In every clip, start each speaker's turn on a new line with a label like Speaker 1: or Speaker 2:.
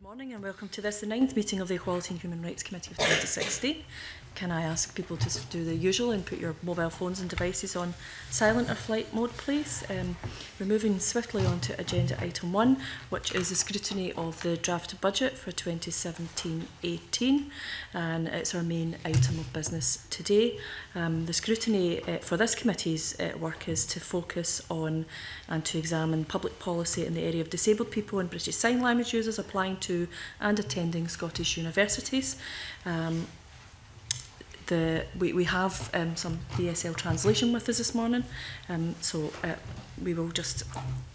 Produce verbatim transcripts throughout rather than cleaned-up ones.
Speaker 1: Good morning and welcome to this, the ninth meeting of the Equality and Human Rights Committee of twenty sixteen. Can I ask people to do the usual and put your mobile phones and devices on silent or flight mode, please? Um, we're moving swiftly on to agenda item one, which is the scrutiny of the draft budget for twenty seventeen eighteen, and it's our main item of business today. Um, the scrutiny uh, for this committee's uh, work is to focus on and to examine public policy in the area of disabled people and British Sign Language users applying to and attending Scottish universities. Um, The, we, we have um, some B S L translation with us this morning, um, so uh, we will just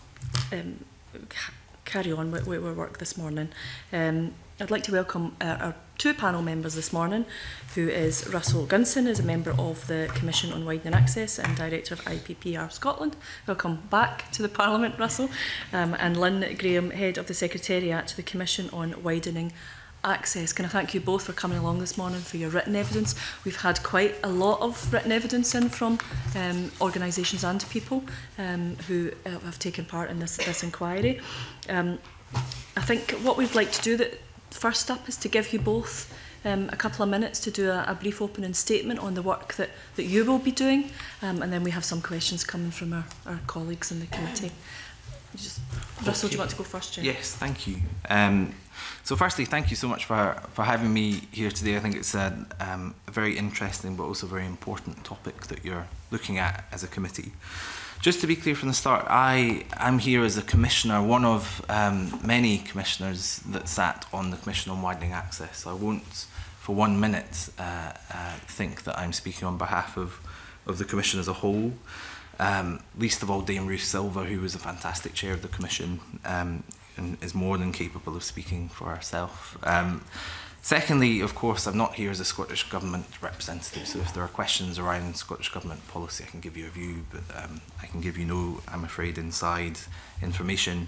Speaker 1: um, ca carry on with, with our work this morning. Um, I'd like to welcome uh, our two panel members this morning, who is Russell Gunson, is a member of the Commission on Widening Access and Director of I P P R Scotland. Welcome back to the Parliament, Russell. Um, and Lynn Graham, Head of the Secretariat to the Commission on Widening Access. Can I thank you both for coming along this morning for your written evidence. We've had quite a lot of written evidence in from um, organisations and people um, who uh, have taken part in this, this inquiry. Um, I think what we'd like to do that first up is to give you both um, a couple of minutes to do a, a brief opening statement on the work that, that you will be doing, um, and then we have some questions coming from our, our colleagues in the committee. Just, Russell, okay. Do you want to go first, Jim?
Speaker 2: Yes, thank you. Um, so firstly, thank you so much for, for having me here today. I think it's a, um, a very interesting but also very important topic that you're looking at as a committee. Just to be clear from the start, I am here as a commissioner, one of um, many commissioners that sat on the Commission on Widening Access. I won't for one minute uh, uh, think that I'm speaking on behalf of, of the Commission as a whole. Um, least of all Dame Ruth Silver, who was a fantastic chair of the Commission um, and is more than capable of speaking for herself. Um, secondly, of course, I'm not here as a Scottish Government representative, so if there are questions around Scottish Government policy, I can give you a view, but um, I can give you no, I'm afraid, inside information.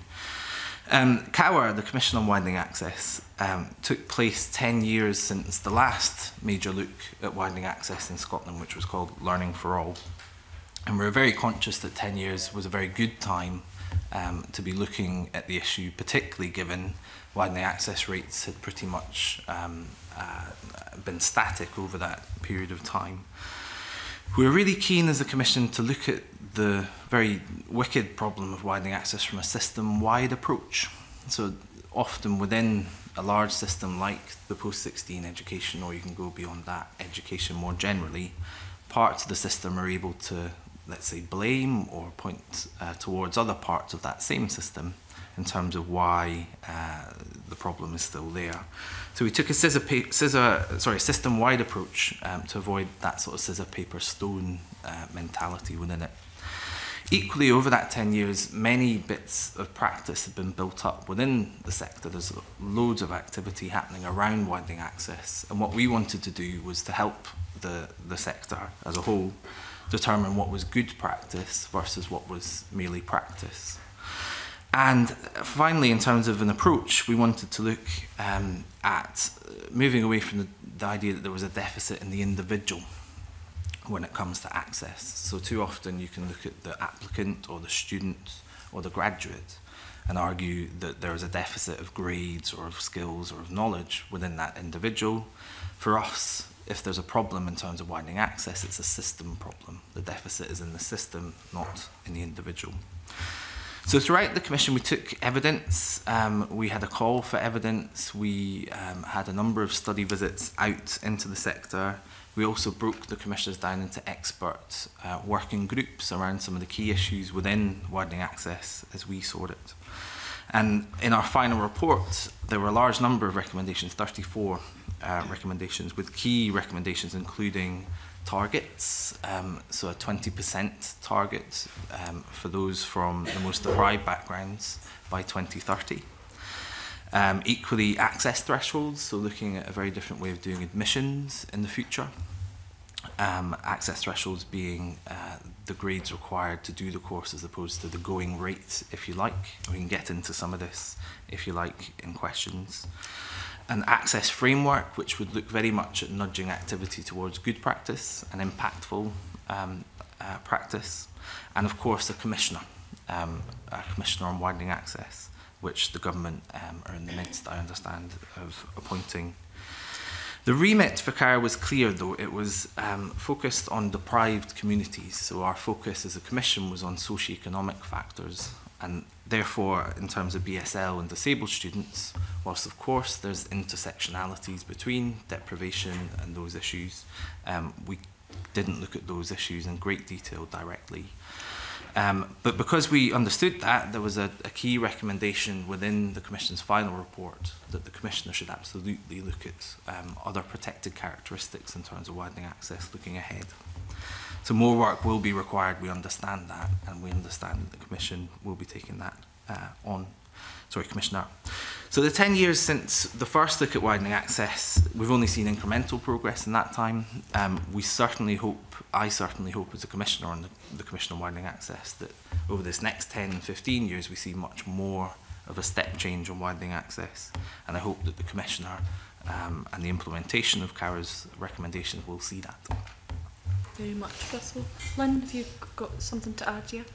Speaker 2: Um, C A W R, the Commission on Widening Access, um, took place ten years since the last major look at widening access in Scotland, which was called Learning for All. And we're very conscious that ten years was a very good time um, to be looking at the issue, particularly given widening access rates had pretty much um, uh, been static over that period of time. We're really keen as a Commission to look at the very wicked problem of widening access from a system-wide approach. So often within a large system like the post sixteen education, or you can go beyond that, education more generally, parts of the system are able to, let's say, blame or point uh, towards other parts of that same system in terms of why uh, the problem is still there. So we took a scissor, scissor, sorry, system-wide approach um, to avoid that sort of scissor, paper, stone uh, mentality within it. Equally, over that ten years, many bits of practice have been built up within the sector. There's loads of activity happening around widening access, and what we wanted to do was to help the, the sector as a whole determine what was good practice versus what was merely practice. And finally, in terms of an approach, we wanted to look um, at moving away from the, the idea that there was a deficit in the individual when it comes to access. So too often you can look at the applicant or the student or the graduate and argue that there is a deficit of grades or of skills or of knowledge within that individual. For us, if there's a problem in terms of widening access, it's a system problem. The deficit is in the system, not in the individual. So throughout the Commission, we took evidence. Um, we had a call for evidence. We um, had a number of study visits out into the sector. We also broke the commissioners down into expert uh, working groups around some of the key issues within widening access as we saw it. And in our final report, there were a large number of recommendations, thirty-four uh, recommendations, with key recommendations including targets, um, so a twenty percent target um, for those from the most deprived backgrounds by twenty thirty. Um, equally, access thresholds, so looking at a very different way of doing admissions in the future. Um, access thresholds being uh, the grades required to do the course as opposed to the going rate, if you like. We can get into some of this, if you like, in questions. An access framework, which would look very much at nudging activity towards good practice and impactful um, uh, practice. And of course, a commissioner, um, a commissioner on widening access, which the government um, are in the midst, I understand, of appointing. The remit for C A R was clear, though. It was um, focused on deprived communities. So our focus as a commission was on socio-economic factors. And therefore, in terms of B S L and disabled students, whilst of course there's intersectionalities between deprivation and those issues, um, we didn't look at those issues in great detail directly. Um, but because we understood that, there was a, a key recommendation within the Commission's final report that the Commissioner should absolutely look at um, other protected characteristics in terms of widening access looking ahead. So more work will be required, we understand that, and we understand that the Commission will be taking that uh, on. Sorry, Commissioner. So the ten years since the first look at widening access, we've only seen incremental progress in that time. Um, we certainly hope, I certainly hope as a Commissioner on the, the Commission on Widening Access, that over this next ten, fifteen years we see much more of a step change on widening access. And I hope that the Commissioner um, and the implementation of C A R's recommendations will see that.
Speaker 1: Very much, Russell. Lynn, have you got something to add here?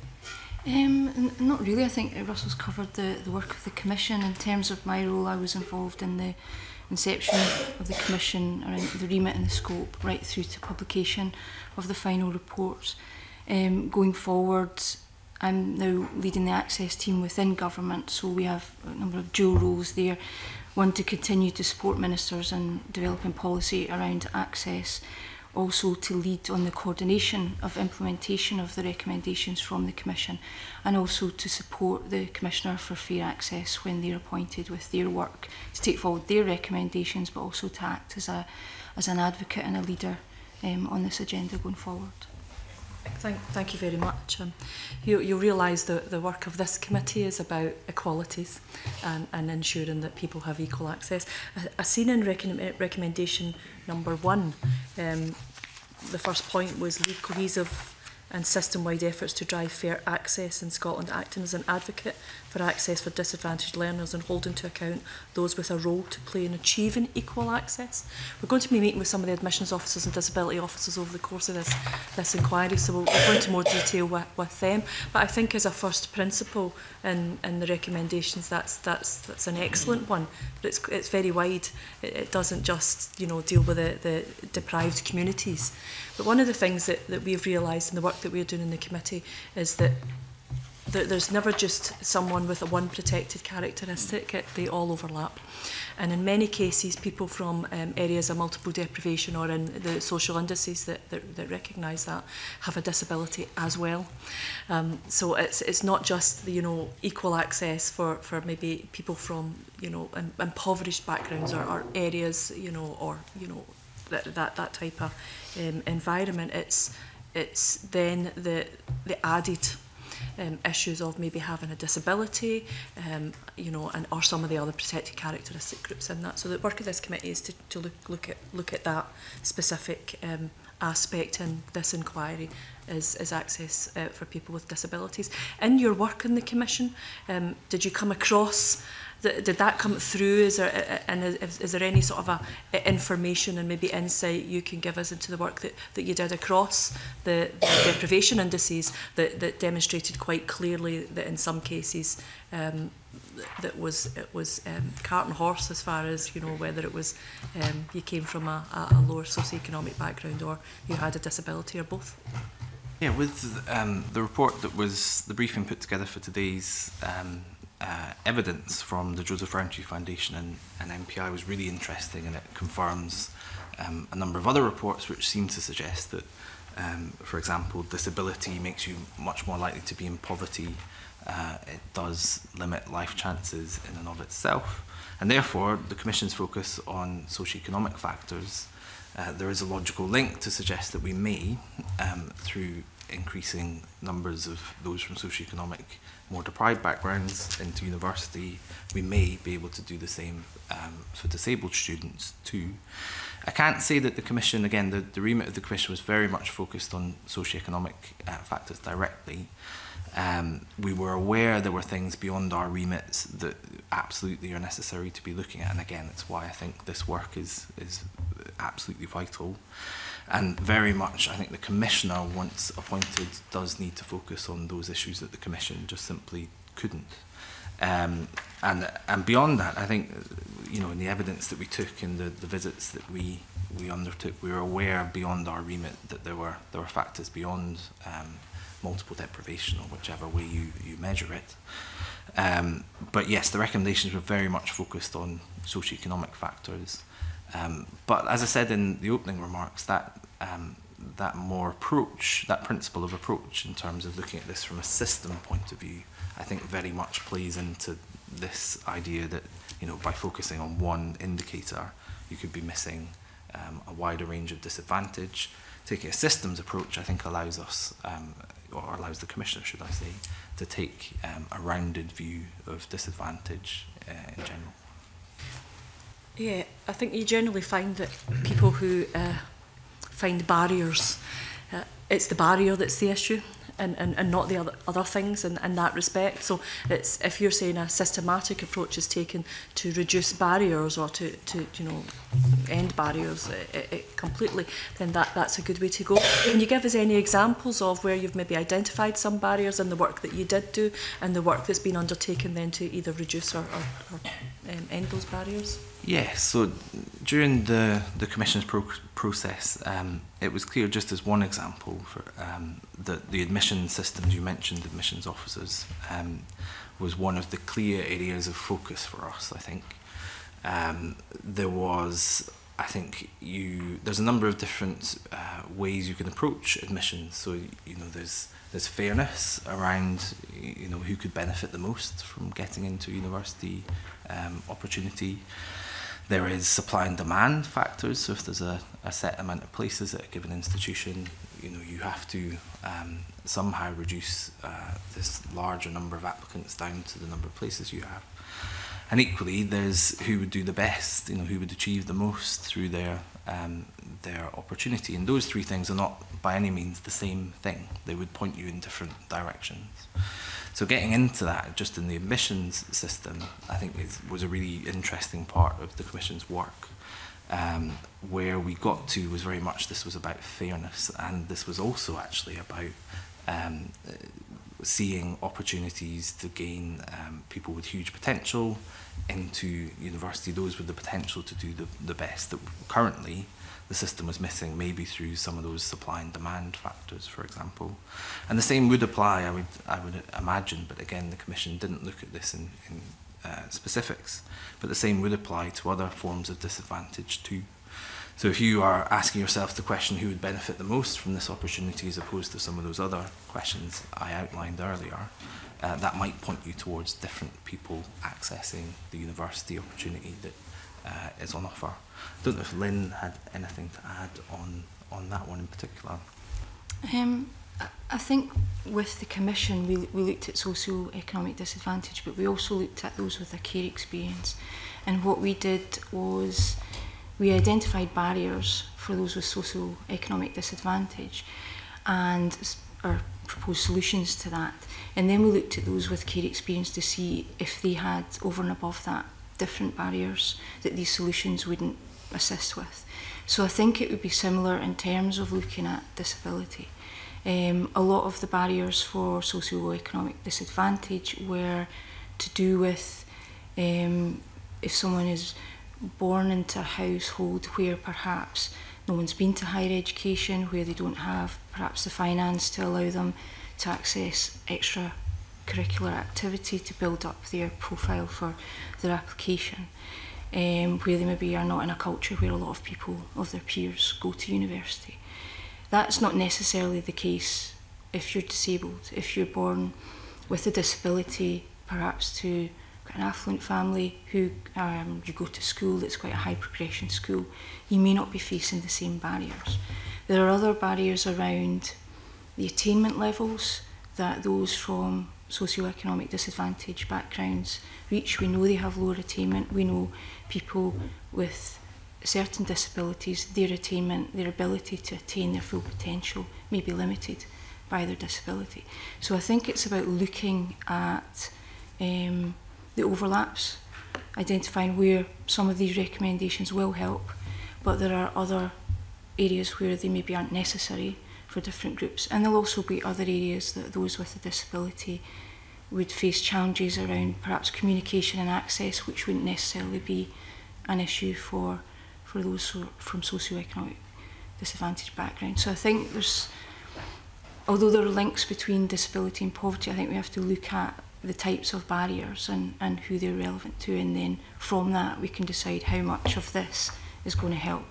Speaker 3: Um, not really. I think Russell's covered the, the work of the Commission. In terms of my role, I was involved in the inception of the Commission around the remit and the scope, right through to publication of the final report. Um, going forward, I'm now leading the access team within government, so we have a number of dual roles there. One, to continue to support ministers in developing policy around access, also to lead on the coordination of implementation of the recommendations from the Commission, and also to support the Commissioner for Fair Access when they're appointed with their work, to take forward their recommendations, but also to act as, a, as an advocate and a leader um, on this agenda going forward.
Speaker 1: Thank, thank you very much. Um, you, you'll realise that the work of this committee is about equalities and, and ensuring that people have equal access. I, I seen in recommend, recommendation number one, um, the first point was lead cohesive and system-wide efforts to drive fair access in Scotland, acting as an advocate for access for disadvantaged learners and holding to account those with a role to play in achieving equal access. We're going to be meeting with some of the admissions officers and disability officers over the course of this, this inquiry, so we'll, we'll go into more detail with, with them. But I think as a first principle in, in the recommendations, that's, that's, that's an excellent one. But it's, it's very wide. It, it doesn't just, you know, deal with the, the deprived communities. But one of the things that, that we've realised in the work that we're doing in the committee is that th there's never just someone with a one protected characteristic, it, they all overlap. And in many cases, people from um, areas of multiple deprivation or in the social indices that, that, that recognise that have a disability as well. Um, so it's, it's not just, you know, equal access for, for maybe people from, you know, im impoverished backgrounds or, or areas, you know, or, you know, that, that, that type of um, environment. It's, it's then the, the added Um, issues of maybe having a disability, um, you know, and or some of the other protected characteristic groups in that. So the work of this committee is to, to look look at look at that specific um, aspect in this inquiry, is, is access uh, for people with disabilities. In your work in the Commission, um, did you come across? Did that come through? Is there, and is, is there any sort of a, a information and maybe insight you can give us into the work that, that you did across the, the deprivation indices that, that demonstrated quite clearly that in some cases um, that was it was um, cart and horse as far as, you know, whether it was um, you came from a, a lower socioeconomic background or you had a disability or both?
Speaker 2: Yeah, with um, the report that was the briefing put together for today's um, Uh, evidence from the Joseph Rowntree Foundation and, and M P I was really interesting, and it confirms um, a number of other reports which seem to suggest that, um, for example, disability makes you much more likely to be in poverty. Uh, it does limit life chances in and of itself, and therefore the Commission's focus on socioeconomic factors, uh, there is a logical link to suggest that we may, um, through increasing numbers of those from socioeconomic more deprived backgrounds into university, we may be able to do the same um, for disabled students too. I can't say that the Commission, again, the, the remit of the Commission was very much focused on socioeconomic uh, factors directly. Um, we were aware there were things beyond our remits that absolutely are necessary to be looking at, and again, it's why I think this work is, is absolutely vital. And very much, I think the Commissioner, once appointed, does need to focus on those issues that the Commission just simply couldn't. Um, and and beyond that, I think, you know, in the evidence that we took in the, the visits that we we undertook, we were aware beyond our remit that there were there were factors beyond um, multiple deprivation, or whichever way you, you measure it. Um, but yes, the recommendations were very much focused on socioeconomic factors. Um, but as I said in the opening remarks, that um, that more approach, that principle of approach in terms of looking at this from a system point of view, I think very much plays into this idea that, you know, by focusing on one indicator, you could be missing um, a wider range of disadvantage. Taking a systems approach, I think, allows us, um, or allows the Commissioner, should I say, to take um, a rounded view of disadvantage uh, in general.
Speaker 1: Yeah, I think you generally find that people who uh, find barriers, uh, it's the barrier that's the issue, and, and, and not the other, other things in, in that respect. So it's, if you're saying a systematic approach is taken to reduce barriers or to, to you know, end barriers it, it completely, then that, that's a good way to go. Can you give us any examples of where you've maybe identified some barriers in the work that you did do and the work that's been undertaken then to either reduce or, or, or um, end those barriers?
Speaker 2: Yes, so during the, the Commission's pro process, um, it was clear, just as one example, for, um, that the admission systems, you mentioned admissions officers, um, was one of the clear areas of focus for us, I think. Um, there was, I think, you, there's a number of different uh, ways you can approach admissions. So, you know, there's, there's fairness around, you know, who could benefit the most from getting into university um, opportunity. There is supply and demand factors. So if there's a, a set amount of places at a given institution, you know, you have to um, somehow reduce uh, this larger number of applicants down to the number of places you have. And equally, there's who would do the best, you know, who would achieve the most through their um, their opportunity. And those three things are not by any means the same thing. They would point you in different directions. So getting into that, just in the admissions system, I think is, was a really interesting part of the Commission's work. Um, where we got to was very much this was about fairness, and this was also actually about um, seeing opportunities to gain um, people with huge potential into university, those with the potential to do the, the best that currently the system was missing, maybe through some of those supply and demand factors, for example. And the same would apply, I would, I would imagine, but again, the Commission didn't look at this in, in uh, specifics, but the same would apply to other forms of disadvantage too. So if you are asking yourself the question who would benefit the most from this opportunity as opposed to some of those other questions I outlined earlier, uh, that might point you towards different people accessing the university opportunity that uh, is on offer. I don't know if Lynn had anything to add on, on that one in particular.
Speaker 3: Um, I think with the Commission we, we looked at socio-economic disadvantage, but we also looked at those with a care experience. And what we did was we identified barriers for those with socio-economic disadvantage and our proposed solutions to that. And then we looked at those with care experience to see if they had, over and above that, different barriers that these solutions wouldn't assist with. So I think it would be similar in terms of looking at disability. Um, a lot of the barriers for socio-economic disadvantage were to do with um, if someone is born into a household where perhaps no one's been to higher education, where they don't have perhaps the finance to allow them to access extra curricular activity to build up their profile for their application, um, where they maybe are not in a culture where a lot of people of their peers go to university. That's not necessarily the case if you're disabled. If you're born with a disability, perhaps to an affluent family who um, you go to school that's quite a high progression school, you may not be facing the same barriers. There are other barriers around the attainment levels that those from socio-economic disadvantage backgrounds reach. We know they have lower attainment. We know people with certain disabilities, their attainment, their ability to attain their full potential may be limited by their disability. So I think it's about looking at um, the overlaps, identifying where some of these recommendations will help, but there are other areas where they maybe aren't necessary for different groups. And there'll also be other areas that those with a disability would face challenges around perhaps communication and access, which wouldn't necessarily be an issue for for those so, from socio-economic disadvantaged backgrounds. So I think there's, although there are links between disability and poverty, I think we have to look at the types of barriers and, and who they're relevant to, and then from that we can decide how much of this is going to help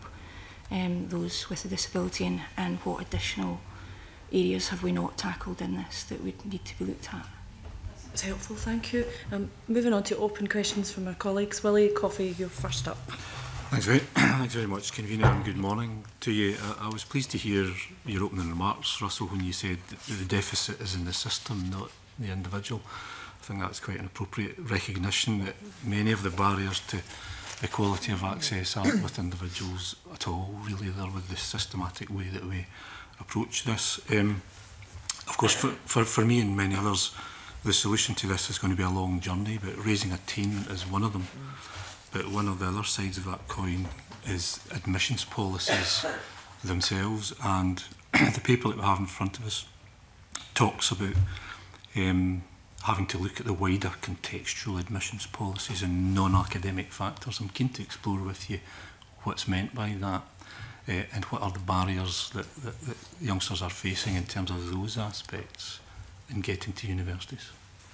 Speaker 3: um, those with a disability, and, and what additional areas have we not tackled in this that would need to be looked at.
Speaker 1: That's helpful, thank you. Um, moving on to open questions from our colleagues. Willie, Coffey, you're first up.
Speaker 4: Thanks very, thanks very much, Convener, and good morning to you. I, I was pleased to hear your opening remarks, Russell, when you said that the deficit is in the system, not the individual. I think that's quite an appropriate recognition that many of the barriers to equality of access aren't with individuals at all, really. They're with the systematic way that we approach this. Um, of course, for, for, for me and many others, the solution to this is going to be a long journey, but raising a teen is one of them. But one of the other sides of that coin is admissions policies themselves, and the paper that we have in front of us talks about um, having to look at the wider contextual admissions policies and non-academic factors. I'm keen to explore with you what's meant by that, uh, and what are the barriers that, that, that youngsters are facing in terms of those aspects in getting to universities.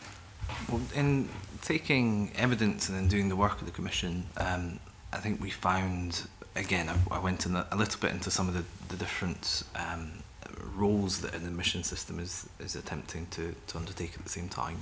Speaker 2: Well, in taking evidence and then doing the work of the Commission, um, I think we found, again, I, I went in a, a little bit into some of the, the different um, roles that an admission system is, is attempting to, to undertake at the same time.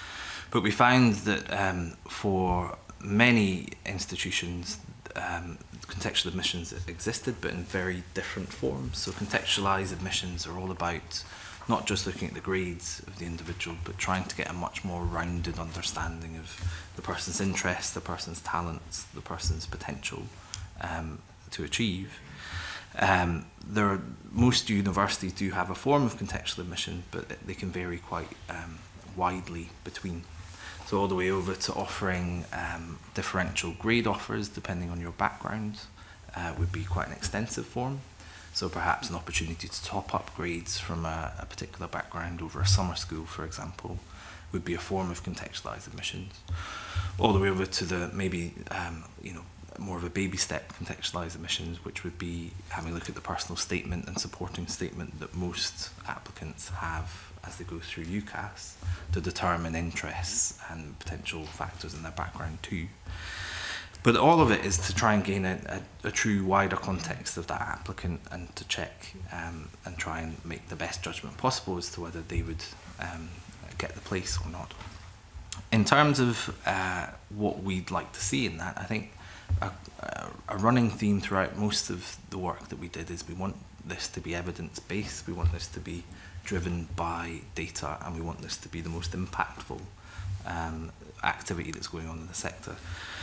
Speaker 2: But we found that um, for many institutions, um, contextual admissions existed, but in very different forms. So contextualised admissions are all about not just looking at the grades of the individual, but trying to get a much more rounded understanding of the person's interests, the person's talents, the person's potential um, to achieve. Um, there are, most universities do have a form of contextual admission, but they can vary quite um, widely between. So all the way over to offering um, differential grade offers depending on your background uh, would be quite an extensive form. So perhaps an opportunity to top up grades from a, a particular background over a summer school, for example, would be a form of contextualised admissions. All the way over to the maybe um, you know, more of a baby step contextualised admissions, which would be having a look at the personal statement and supporting statement that most applicants have as they go through UCAS to determine interests and potential factors in their background too. But all of it is to try and gain a, a, a true wider context of that applicant, and to check um, and try and make the best judgment possible as to whether they would um, get the place or not. In terms of uh, what we'd like to see in that, I think a, a running theme throughout most of the work that we did is we want this to be evidence-based, we want this to be driven by data, and we want this to be the most impactful um, activity that's going on in the sector.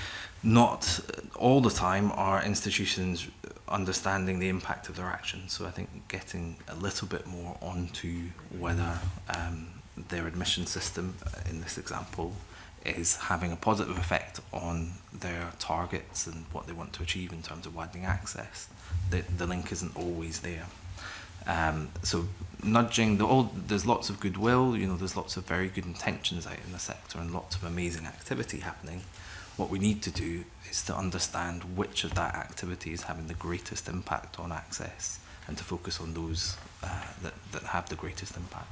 Speaker 2: Not all the time are institutions understanding the impact of their actions, so I think getting a little bit more onto whether um, their admission system, in this example, is having a positive effect on their targets and what they want to achieve in terms of widening access. The, the link isn't always there. Um, so nudging, the old, there's lots of goodwill, you know, there's lots of very good intentions out in the sector and lots of amazing activity happening. What we need to do is to understand which of that activity is having the greatest impact on access, and to focus on those uh, that, that have the greatest impact.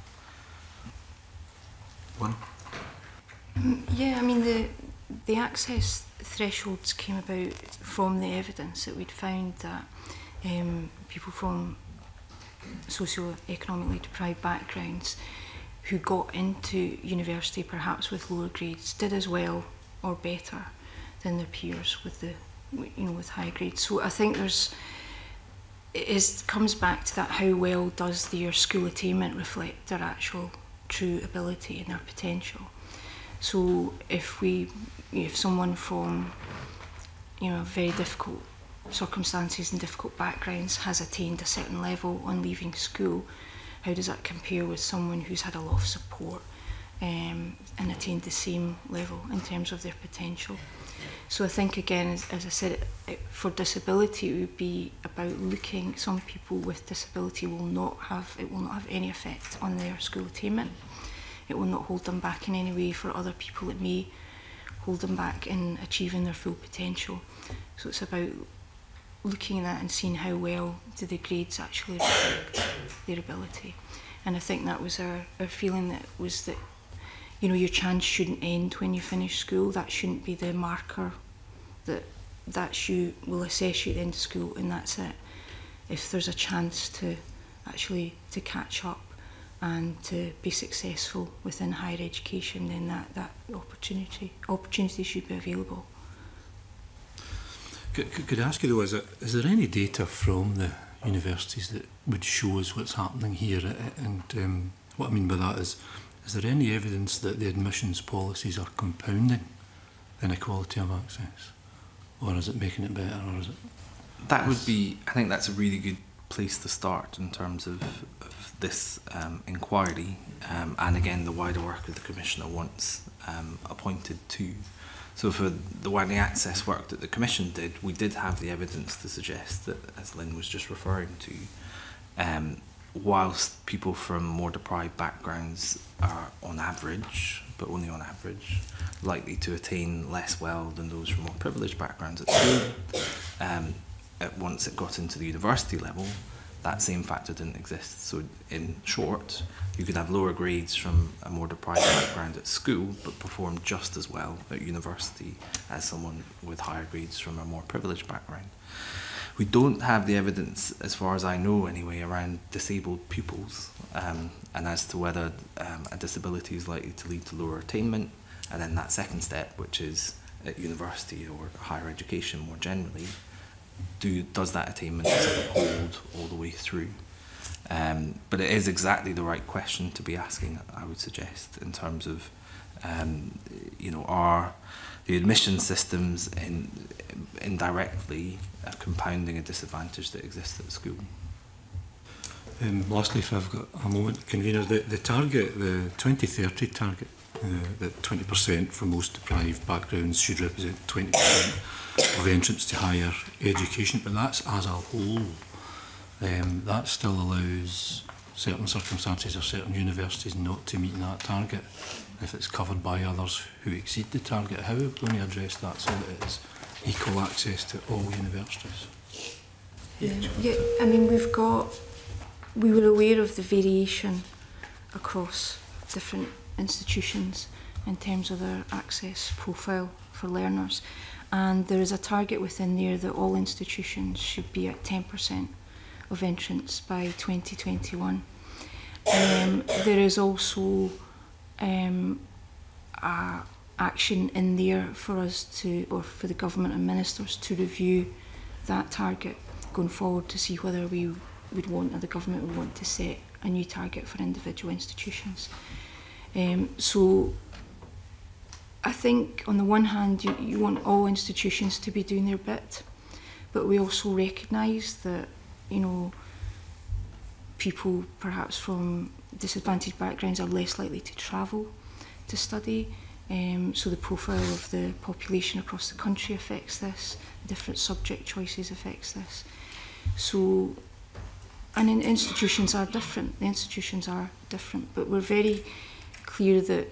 Speaker 4: One.
Speaker 3: Um, yeah, I mean, the, the access thresholds came about from the evidence that we'd found that um, people from socio-economically deprived backgrounds who got into university perhaps with lower grades did as well or better than their peers with the, you know, with high grades. So I think there's, it is, comes back to that, how well does their school attainment reflect their actual true ability and their potential. So if we, if someone from, you know, very difficult circumstances and difficult backgrounds has attained a certain level on leaving school, how does that compare with someone who's had a lot of support um, and attained the same level in terms of their potential? So I think, again, as, as I said, it, it, for disability, it would be about looking. Some people with disability will not have, it will not have any effect on their school attainment. It will not hold them back in any way. For other people, it may hold them back in achieving their full potential. So it's about looking at that and seeing how well do the grades actually reflect their ability. And I think that was our, our feeling, that was that, you know, your chance shouldn't end when you finish school. That shouldn't be the marker that that's you, will assess you at the end of school and that's it. If there's a chance to actually to catch up and to be successful within higher education, then that, that opportunity opportunity should be available.
Speaker 4: Could, could I ask you though, is, it, is there any data from the universities that would show us what's happening here? And um, what I mean by that is, is there any evidence that the admissions policies are compounding inequality of access? Or is it making it better, or is it?
Speaker 2: That would be, I think that's a really good place to start in terms of, of this um, inquiry, um, and again the wider work that the Commissioner wants um, appointed to. So for the widening access work that the Commission did, we did have the evidence to suggest that, as Lynn was just referring to, um, whilst people from more deprived backgrounds are on average, but only on average, likely to attain less well than those from more privileged backgrounds at school, um, at once it got into the university level, that same factor didn't exist. So in short, you could have lower grades from a more deprived background at school, but perform just as well at university as someone with higher grades from a more privileged background. We don't have the evidence, as far as I know anyway, around disabled pupils, um, and as to whether um, a disability is likely to lead to lower attainment, and then that second step, which is at university or higher education more generally, do does that attainment sort of hold all the way through? Um, but it is exactly the right question to be asking, I would suggest, in terms of, um, you know, are the admission systems in, indirectly uh, compounding a disadvantage that exists at school?
Speaker 4: Um, lastly, if I've got a moment, Convener, the, the target, the twenty thirty target, uh, that twenty percent from most deprived backgrounds should represent twenty percent of entrance to higher education, but that's as a whole. Um, that still allows certain circumstances or certain universities not to meet that target if it's covered by others who exceed the target. How are we going to address that so that it is equal access to all universities?
Speaker 3: Yeah, yeah, I mean, we've got, we were aware of the variation across different institutions in terms of their access profile for learners, and there is a target within there that all institutions should be at ten percent of entrance by twenty twenty-one. Um, there is also um, a action in there for us to, or for the government and ministers to review that target going forward to see whether we would want, or the government would want to set a new target for individual institutions. Um, so I think on the one hand you, you want all institutions to be doing their bit, but we also recognise that, you know, people perhaps from disadvantaged backgrounds are less likely to travel to study. Um, so the profile of the population across the country affects this, different subject choices affects this. So, and in, institutions are different, the institutions are different, but we're very clear that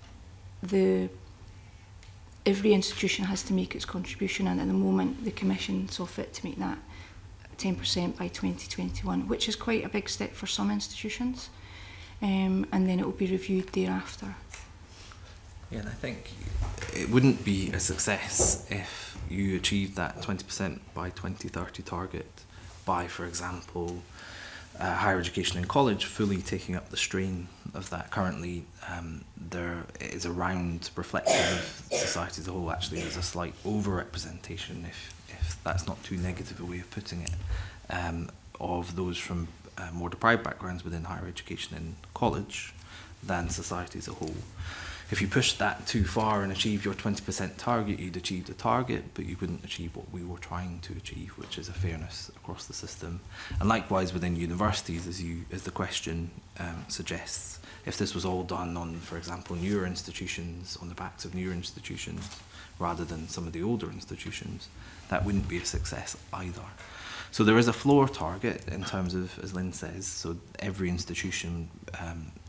Speaker 3: the every institution has to make its contribution, and at the moment the Commission saw fit to make that ten percent by twenty twenty-one, which is quite a big step for some institutions, um, and then it will be reviewed thereafter.
Speaker 2: Yeah, and I think it wouldn't be a success if you achieved that twenty percent by twenty thirty target by, for example, uh, higher education in college fully taking up the strain of that. Currently, um, there is around reflective of society as a whole. Actually, there's a slight over-representation, if, if that's not too negative a way of putting it, um, of those from uh, more deprived backgrounds within higher education in college than society as a whole. If you pushed that too far and achieved your twenty percent target, you'd achieve the target, but you wouldn't achieve what we were trying to achieve, which is a fairness across the system. And likewise within universities, as you, as the question um, suggests, if this was all done on, for example, newer institutions, on the backs of newer institutions, rather than some of the older institutions, that wouldn't be a success either. So there is a floor target in terms of, as Lynn says, so every institution um,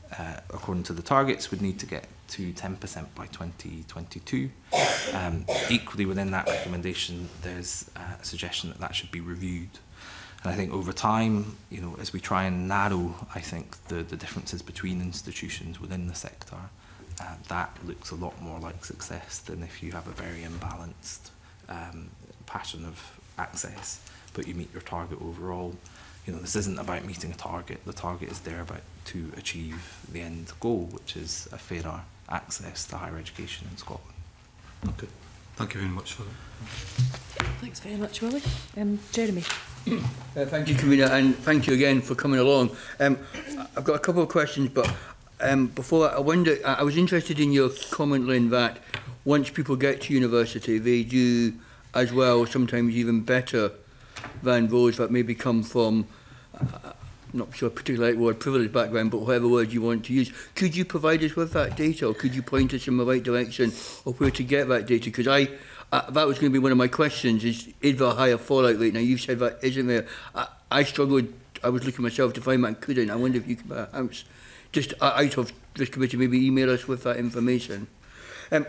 Speaker 2: uh, according to the targets, would need to get to ten percent by twenty twenty-two. Um, equally, within that recommendation, there's uh, a suggestion that that should be reviewed. And I think over time, you know, as we try and narrow, I think, the, the differences between institutions within the sector, uh, that looks a lot more like success than if you have a very imbalanced um, pattern of access, but you meet your target overall. You know, this isn't about meeting a target. The target is there about to achieve the end goal, which is a fairer access to higher education in Scotland.
Speaker 4: Okay. Thank you very much for that.
Speaker 1: Thanks very much, Willie. Um, Jeremy.
Speaker 5: Uh, thank you, Convener, and thank you again for coming along. Um, I've got a couple of questions, but um, before that, I wonder, I was interested in your comment, Lynn, that once people get to university, they do as well, sometimes even better than those that maybe come from, uh, I'm not sure particularly like word privileged background, but whatever word you want to use. Could you provide us with that data, or could you point us in the right direction of where to get that data? Because I, uh, that was going to be one of my questions, is, is there a higher fallout rate? Now, you've said that isn't there. I, I struggled, I was looking myself to find that and couldn't. I wonder if you could perhaps, just out of this committee, maybe email us with that information. Um,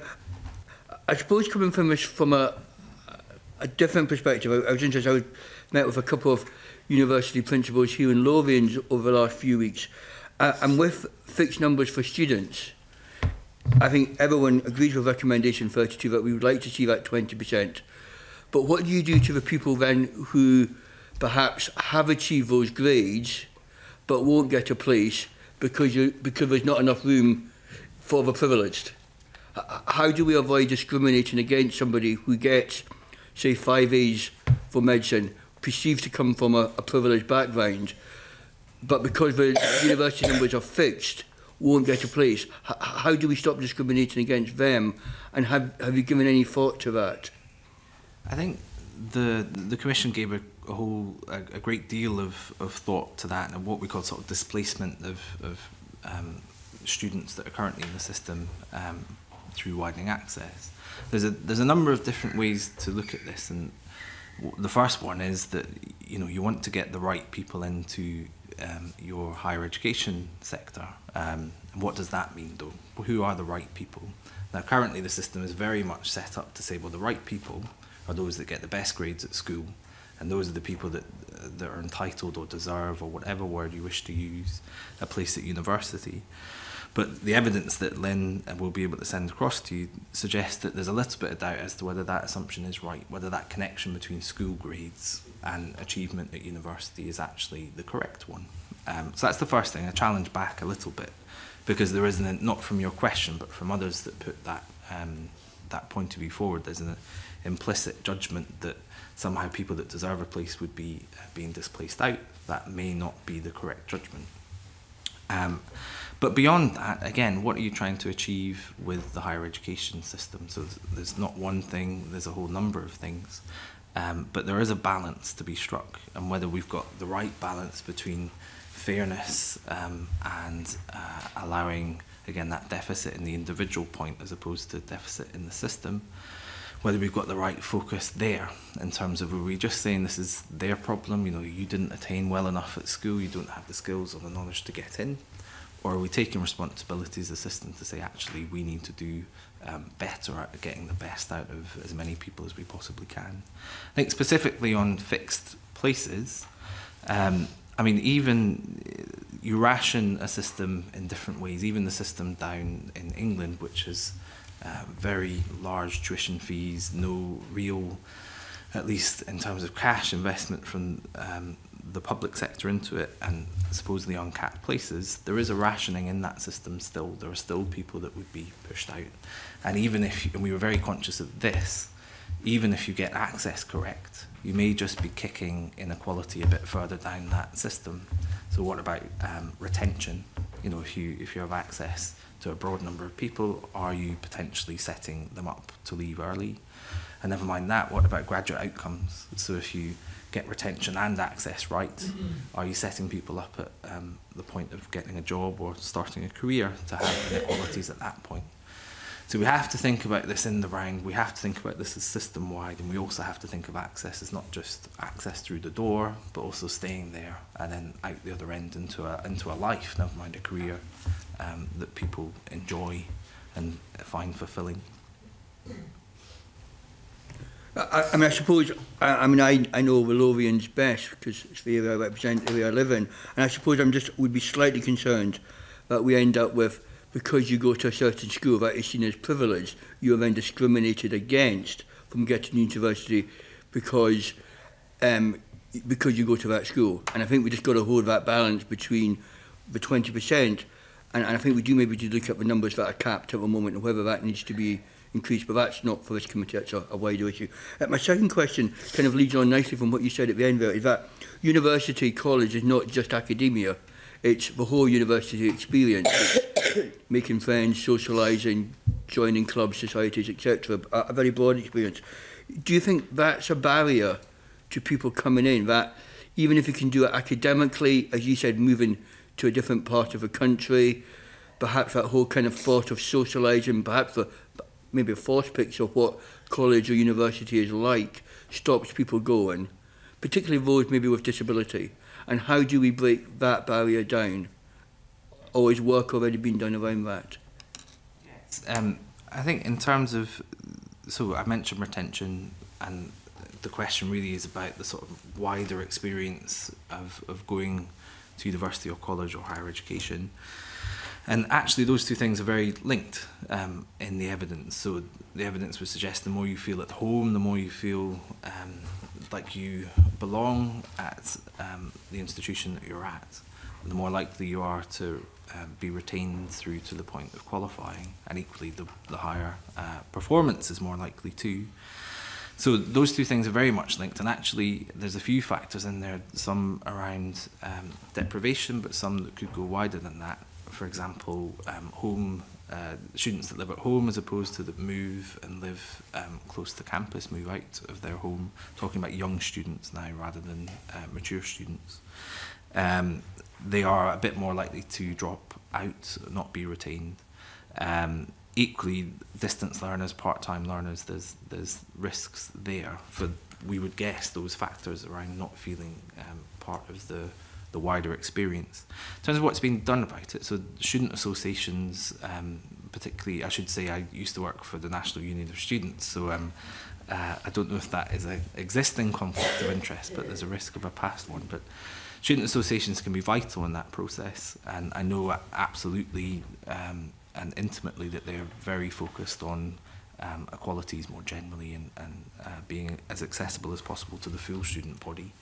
Speaker 5: I suppose coming from this, from a, a different perspective, I, I was interested, I was, met with a couple of university principals here in Lothians over the last few weeks, uh, and with fixed numbers for students, I think everyone agrees with recommendation thirty-two that we would like to see that twenty percent. But what do you do to the people then who perhaps have achieved those grades but won't get a place because, you, because there's not enough room for the privileged? How do we avoid discriminating against somebody who gets, say, five A's for medicine, perceived to come from a, a privileged background, but because the university numbers are fixed, won't get a place? H how do we stop discriminating against them? And have, have you given any thought to that?
Speaker 2: I think the the Commission gave a, a whole a, a great deal of, of thought to that, and what we call sort of displacement of, of um, students that are currently in the system um, through widening access. There's a there's a number of different ways to look at this, and the first one is that you know you want to get the right people into um, your higher education sector. Um, what does that mean, though? Who are the right people? Now, currently the system is very much set up to say, well, the right people are those that get the best grades at school, and those are the people that uh, that are entitled or deserve, or whatever word you wish to use, a place at university. But the evidence that Lynn will be able to send across to you suggests that there's a little bit of doubt as to whether that assumption is right, whether that connection between school grades and achievement at university is actually the correct one. Um, so that's the first thing, a challenge back a little bit, because there isn't, not from your question, but from others that put that, um, that point of view forward, there's an implicit judgment that somehow people that deserve a place would be uh, being displaced out. That may not be the correct judgment. Um, But beyond that, again, what are you trying to achieve with the higher education system? So there's not one thing, there's a whole number of things. Um, but there is a balance to be struck, and whether we've got the right balance between fairness um, and uh, allowing, again, that deficit in the individual point as opposed to deficit in the system, whether we've got the right focus there in terms of, are we just saying this is their problem, you know, you didn't attain well enough at school, you don't have the skills or the knowledge to get in? Or are we taking responsibility as a system to say, actually, we need to do um, better at getting the best out of as many people as we possibly can? I think specifically on fixed places, um, I mean, even you ration a system in different ways, even the system down in England, which has uh, very large tuition fees, no real, at least in terms of cash investment from um, the public sector into it, and supposedly uncapped places, there is a rationing in that system still. There are still people that would be pushed out. And even if, you, and we were very conscious of this, even if you get access correct, you may just be kicking inequality a bit further down that system. So what about um, retention? You know, if you, if you have access to a broad number of people, are you potentially setting them up to leave early? And never mind that, what about graduate outcomes? So if you get retention and access right, mm-hmm. are you setting people up at um, the point of getting a job or starting a career to have inequalities at that point? So we have to think about this in the round, we have to think about this as system-wide, and we also have to think of access as not just access through the door, but also staying there and then out the other end into a, into a life, never mind a career. um, that people enjoy and find fulfilling.
Speaker 5: I, I mean, I suppose, I, I mean, I, I know Willovian's best because it's the area I represent, the area I live in, and I suppose I'm just, would be slightly concerned that we end up with, because you go to a certain school that is seen as privileged, you are then discriminated against from getting to university because um, because you go to that school. And I think we just got to hold that balance between the twenty percent, and, and I think we do maybe to look at the numbers that are capped at the moment and whether that needs to be increased, but that's not for this committee, that's a, a wider issue. Uh, my second question kind of leads on nicely from what you said at the end there, is that university, college is not just academia, it's the whole university experience. It's making friends, socialising, joining clubs, societies, et cetera. A, a very broad experience. Do you think that's a barrier to people coming in, that even if you can do it academically, as you said, moving to a different part of the country, perhaps that whole kind of thought of socialising, perhaps the, maybe a false picture of what college or university is like, stops people going, particularly those maybe with disability? And how do we break that barrier down? Or is work already been done around that?
Speaker 2: Yes. Um, I think in terms of, so I mentioned retention, and the question really is about the sort of wider experience of, of going to university or college or higher education. And actually those two things are very linked um, in the evidence. So the evidence would suggest the more you feel at home, the more you feel um, like you belong at um, the institution that you're at, the more likely you are to uh, be retained through to the point of qualifying, and equally the, the higher uh, performance is more likely too. So those two things are very much linked, and actually there's a few factors in there, some around um, deprivation, but some that could go wider than that. For example, um, home uh, students that live at home as opposed to that move and live um, close to campus, move out of their home, talking about young students now rather than uh, mature students. Um, they are a bit more likely to drop out, not be retained. Um, equally, distance learners, part-time learners, there's, there's risks there for, we would guess, those factors around not feeling um, part of the the wider experience. In terms of what's been done about it, so student associations, um, particularly, I should say I used to work for the National Union of Students, so um, uh, I don't know if that is an existing conflict of interest, but there's a risk of a past one. But student associations can be vital in that process, and I know absolutely um, and intimately that they're very focused on um, equalities more generally, and, and uh, being as accessible as possible to the full student body.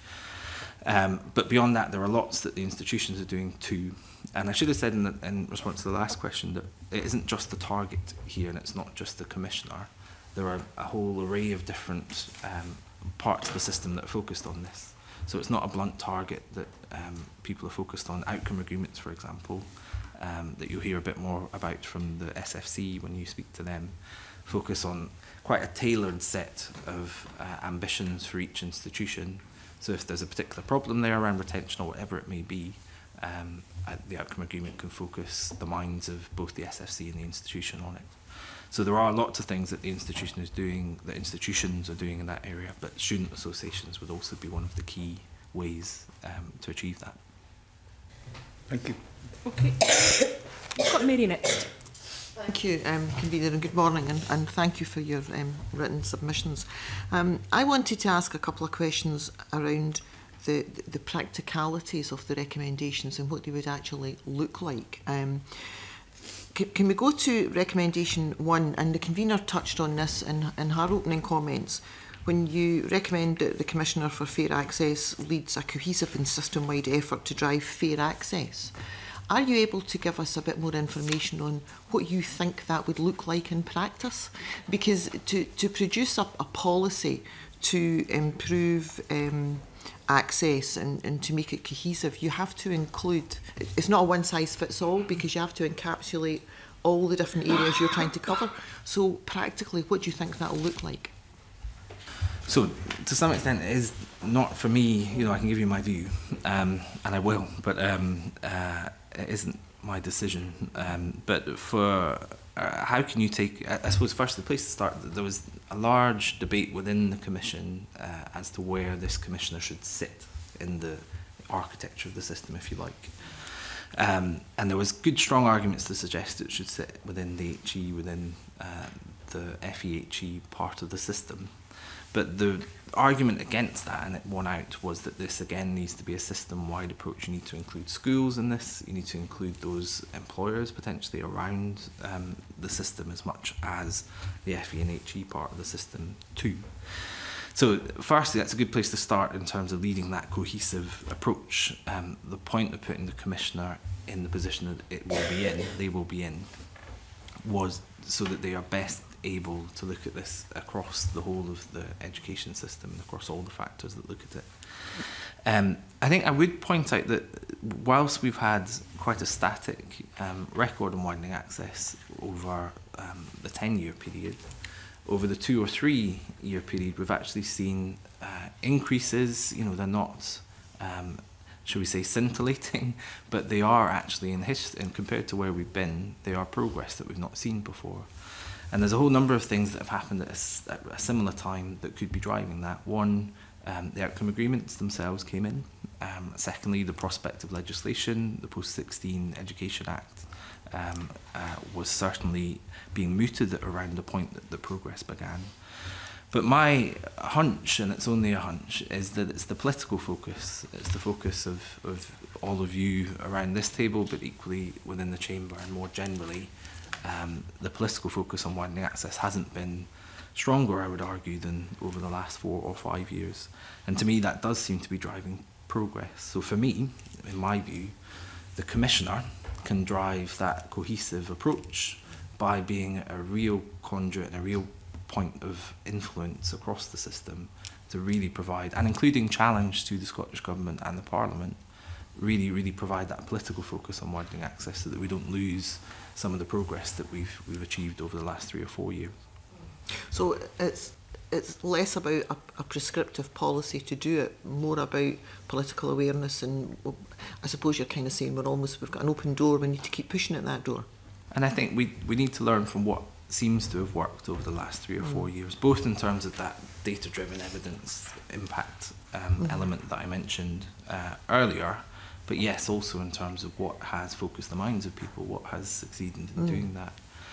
Speaker 2: Um, but beyond that, there are lots that the institutions are doing too. And I should have said in, the, in response to the last question that it isn't just the target here, and it's not just the commissioner. There are a whole array of different um, parts of the system that are focused on this. So it's not a blunt target that um, people are focused on. Outcome agreements, for example, um, that you'll hear a bit more about from the S F C when you speak to them, focus on quite a tailored set of uh, ambitions for each institution. So if there's a particular problem there around retention or whatever it may be, um, the outcome agreement can focus the minds of both the S F C and the institution on it. So there are lots of things that the institution is doing, that institutions are doing in that area, but student associations would also be one of the key ways um, to achieve that.
Speaker 5: Thank you.
Speaker 1: Okay. We've got Mary next.
Speaker 6: Thank you, um, Convener, and good morning, and, and thank you for your um, written submissions. Um, I wanted to ask a couple of questions around the, the practicalities of the recommendations and what they would actually look like. Um, can, can we go to recommendation one, and the Convener touched on this in, in her opening comments, when you recommend that the Commissioner for Fair Access leads a cohesive and system-wide effort to drive fair access. Are you able to give us a bit more information on what you think that would look like in practice? Because to, to produce a, a policy to improve um, access and, and to make it cohesive, you have to include, it's not a one-size-fits-all, because you have to encapsulate all the different areas you're trying to cover. So practically, what do you think that will look like?
Speaker 2: So, to some extent, it is not for me, you know, I can give you my view, um, and I will, but um, uh, it isn't my decision. Um, but for uh, how can you take, I, I suppose first the place to start, there was a large debate within the Commission uh, as to where this Commissioner should sit in the architecture of the system, if you like. Um, and there was good, strong arguments to suggest it should sit within the H E, within uh, the F E H E part of the system. But the argument against that, and it won out, was that this again needs to be a system-wide approach. You need to include schools in this, you need to include those employers potentially around um, the system as much as the F E and H E part of the system too. So firstly, that's a good place to start in terms of leading that cohesive approach. Um, the point of putting the Commissioner in the position that it will be in, they will be in, was so that they are best able to look at this across the whole of the education system, across all the factors that look at it. Um, I think I would point out that whilst we've had quite a static um, record on widening access over um, the ten-year period, over the two or three year period, we've actually seen uh, increases. You know, they're not, um, shall we say, scintillating, but they are actually in history, and compared to where we've been, they are progress that we've not seen before. And there's a whole number of things that have happened at a, at a similar time that could be driving that. One, um, the outcome agreements themselves came in. Um, secondly, the prospect of legislation, the post sixteen Education Act, um, uh, was certainly being mooted at around the point that the progress began. But my hunch, and it's only a hunch, is that it's the political focus. It's the focus of, of all of you around this table, but equally within the chamber and more generally. Um, the political focus on widening access hasn't been stronger, I would argue, than over the last four or five years. And to me, that does seem to be driving progress. So for me, in my view, the Commissioner can drive that cohesive approach by being a real conduit and a real point of influence across the system to really provide, and including challenge to the Scottish Government and the Parliament, really, really provide that political focus on widening access so that we don't lose some of the progress that we've we've achieved over the last three or four years.
Speaker 6: So it's it's less about a, a prescriptive policy to do it, more about political awareness, and well, I suppose you're kind of saying we're almost we've got an open door. We need to keep pushing at that door. And
Speaker 2: I think we we need to learn from what seems to have worked over the last three or four mm. years, both in terms of that data-driven evidence impact um, mm. element that I mentioned uh, earlier. But yes, also in terms of what has focused the minds of people, what has succeeded in mm. doing that.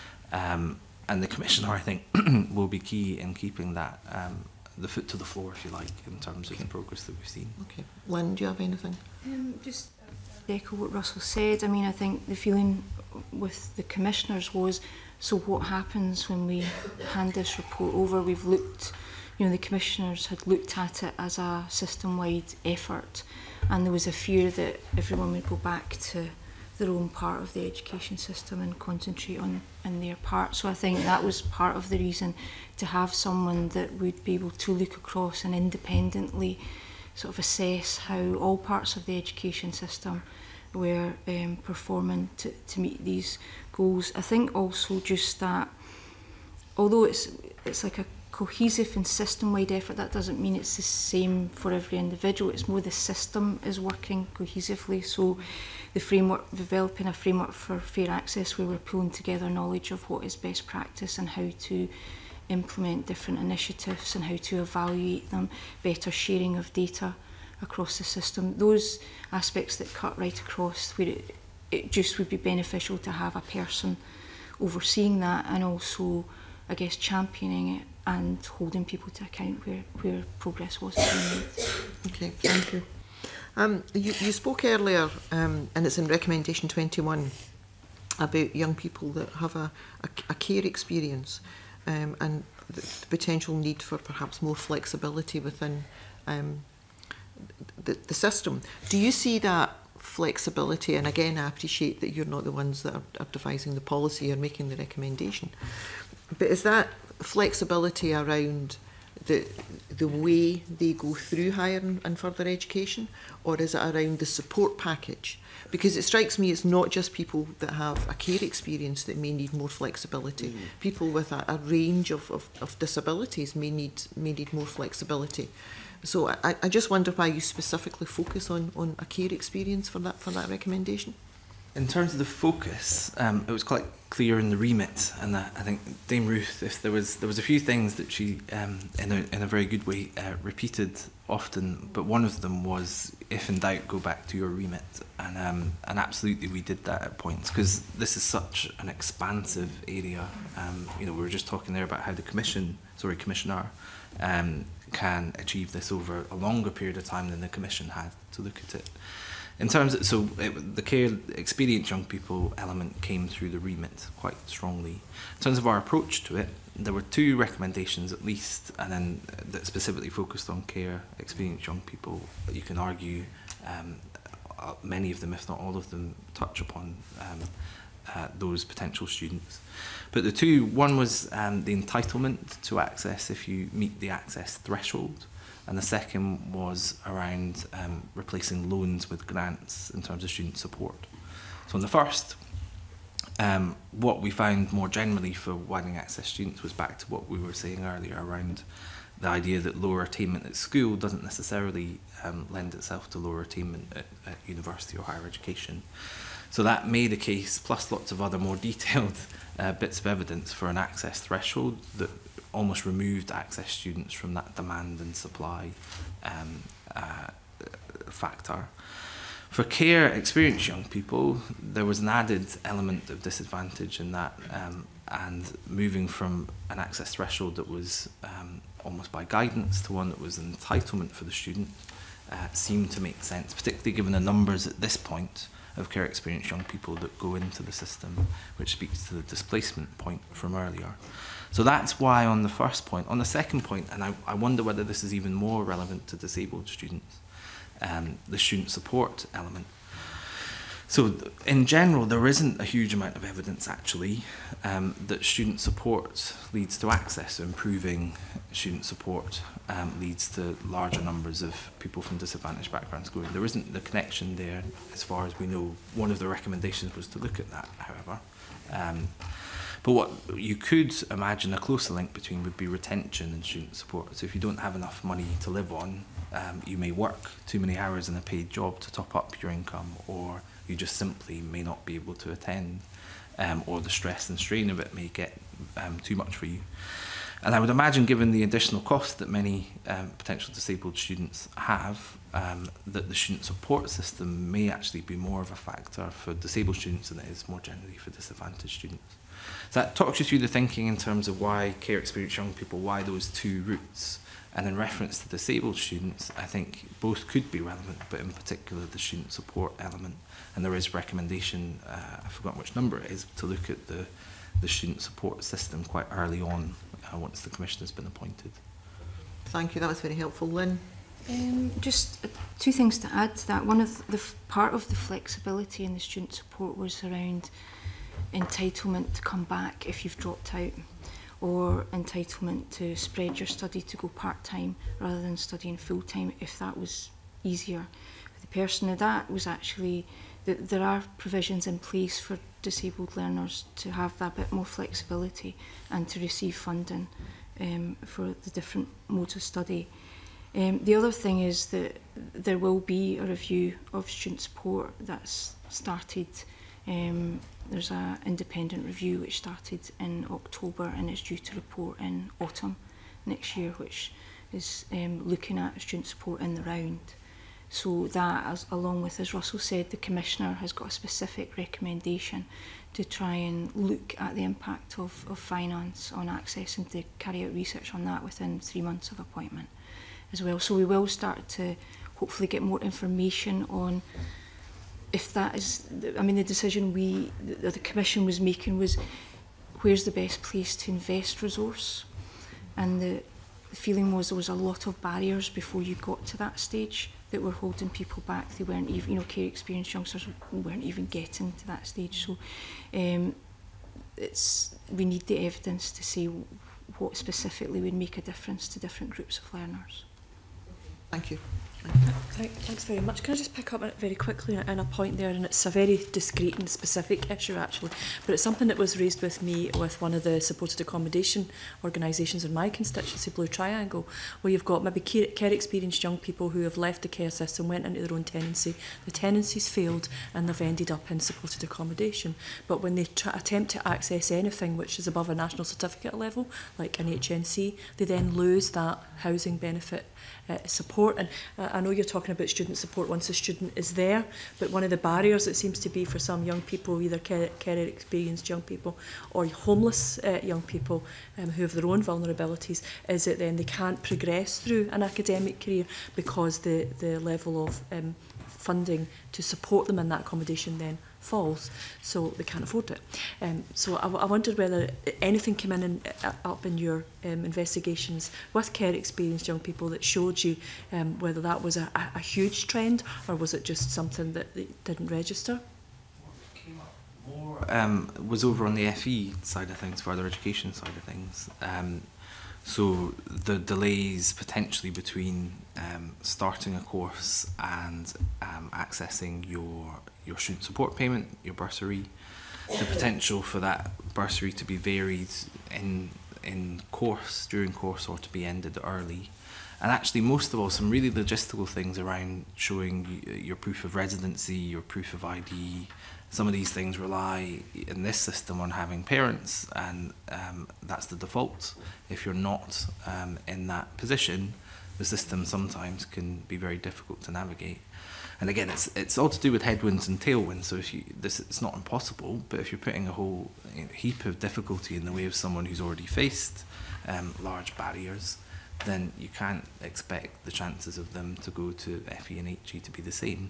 Speaker 2: Um, and the Commissioner, I think, will be key in keeping that, um, the foot to the floor, if you like, in terms okay. of the progress that we've seen.
Speaker 6: Okay. Lynn, do you have anything?
Speaker 3: Um, just to echo what Russell said. I mean, I think the feeling with the Commissioners was, so what happens when we hand this report over? We've looked, you know, the Commissioners had looked at it as a system-wide effort, and there was a fear that everyone would go back to their own part of the education system and concentrate on in their part. So I think that was part of the reason to have someone that would be able to look across and independently sort of assess how all parts of the education system were um, performing to, to meet these goals. I think also just that, although it's it's like a cohesive and system-wide effort, that doesn't mean it's the same for every individual. It's more the system is working cohesively. So the framework, developing a framework for fair access where we're pulling together knowledge of what is best practice and how to implement different initiatives and how to evaluate them, better sharing of data across the system. Those aspects that cut right across where it, it just would be beneficial to have a person overseeing that and also, I guess, championing it and holding people to account where, where progress was being made.
Speaker 6: Okay, thank you. Um, you, you spoke earlier, um, and it's in recommendation twenty-one, about young people that have a, a, a care experience um, and the, the potential need for perhaps more flexibility within um, the, the system. Do you see that flexibility, and again I appreciate that you're not the ones that are, are devising the policy or making the recommendation, but is that flexibility around the the way they go through higher and, and further education, or is it around the support package? Because it strikes me it's not just people that have a care experience that may need more flexibility. Mm-hmm. People with a, a range of, of, of disabilities may need may need more flexibility. So I, I just wonder why you specifically focus on, on a care experience for that for that recommendation.
Speaker 2: In terms of the focus, um, it was quite clear in the remit, and that I think Dame Ruth, if there was there was a few things that she, um, in a in a very good way, uh, repeated often. But one of them was, if in doubt, go back to your remit, and um, and absolutely we did that at points, because this is such an expansive area. Um, you know, we were just talking there about how the commission, sorry, commissioner, um, can achieve this over a longer period of time than the commission had to look at it. In terms of, so it, the care experienced young people element came through the remit quite strongly. In terms of our approach to it, there were two recommendations at least, and then that specifically focused on care experienced young people. You can argue um, uh, many of them, if not all of them, touch upon um, uh, those potential students. But the two, one was um, the entitlement to access if you meet the access threshold. And the second was around um, replacing loans with grants in terms of student support. So in the first, um, what we found more generally for widening access students was back to what we were saying earlier around the idea that lower attainment at school doesn't necessarily um, lend itself to lower attainment at, at university or higher education. So that made a case, plus lots of other more detailed uh, bits of evidence, for an access threshold that almost removed access students from that demand and supply um, uh, factor. For care experienced young people, there was an added element of disadvantage in that, um, and moving from an access threshold that was um, almost by guidance to one that was an entitlement for the student uh, seemed to make sense, particularly given the numbers at this point of care experienced young people that go into the system, which speaks to the displacement point from earlier. So that's why on the first point. On the second point, and I, I wonder whether this is even more relevant to disabled students, um, the student support element. So in general, there isn't a huge amount of evidence actually um, that student support leads to access. So improving student support um, leads to larger numbers of people from disadvantaged backgrounds going. There isn't the connection there as far as we know. One of the recommendations was to look at that, however. Um, But what you could imagine a closer link between would be retention and student support. So if you don't have enough money to live on, um, you may work too many hours in a paid job to top up your income, or you just simply may not be able to attend, um, or the stress and strain of it may get um, too much for you. And I would imagine, given the additional cost that many um, potential disabled students have, um, that the student support system may actually be more of a factor for disabled students than it is more generally for disadvantaged students. So that talks you through the thinking in terms of why care experienced young people, why those two routes. And in reference to disabled students, I think both could be relevant, but in particular the student support element. And there is recommendation, uh, I've forgotten which number it is, to look at the, the student support system quite early on, uh, once the commission has been appointed.
Speaker 6: Thank you, that was very helpful. Lynn?
Speaker 3: Um, just uh, two things to add to that. One of the f part of the flexibility in the student support was around entitlement to come back if you've dropped out, or entitlement to spread your study to go part-time rather than studying full-time if that was easier for the person. Now that was actually, that there are provisions in place for disabled learners to have that bit more flexibility and to receive funding um, for the different modes of study. Um, the other thing is that there will be a review of student support that's started. Um, there's an independent review which started in October and is due to report in autumn next year, which is um, looking at student support in the round. So that, as, along with, as Russell said, the Commissioner has got a specific recommendation to try and look at the impact of, of finance on access and to carry out research on that within three months of appointment as well. So we will start to hopefully get more information on if that is, I mean, the decision we, the, the Commission was making was where's the best place to invest resource, and the, the feeling was there was a lot of barriers before you got to that stage that were holding people back. They weren't even, you know, care experienced youngsters weren't even getting to that stage. So um, it's, we need the evidence to see what specifically would make a difference to different groups of learners.
Speaker 6: Thank you.
Speaker 1: Thanks very much. Can I just pick up on it very quickly on a point there, and it's a very discrete and specific issue actually, but it's something that was raised with me with one of the supported accommodation organisations in my constituency, Blue Triangle, where you've got maybe care, care experienced young people who have left the care system, went into their own tenancy, the tenancy's failed and they've ended up in supported accommodation. But when they try, attempt to access anything which is above a national certificate level, like an H N C, they then lose that housing benefit Uh, support. And uh, I know you're talking about student support once a student is there, but one of the barriers it seems to be for some young people, either care, care experienced young people or homeless uh, young people um, who have their own vulnerabilities, is that then they can't progress through an academic career because the, the level of um, funding to support them in that accommodation then falls, so they can't afford it. Um, so I, I wondered whether anything came in and, uh, up in your um, investigations with care experienced young people that showed you um, whether that was a, a, a huge trend, or was it just something that, that didn't register?
Speaker 2: More um, was over on the F E side of things, further education side of things. Um, so the delays potentially between um, starting a course and um, accessing your your student support payment, your bursary, the potential for that bursary to be varied in in course, during course, or to be ended early. And actually, most of all, some really logistical things around showing your proof of residency, your proof of I D. Some of these things rely in this system on having parents, and um, that's the default. If you're not um, in that position, the system sometimes can be very difficult to navigate. And again, it's it's all to do with headwinds and tailwinds. So if you this, it's not impossible, but if you're putting a whole you know, heap of difficulty in the way of someone who's already faced um, large barriers, then you can't expect the chances of them to go to F E and H E to be the same.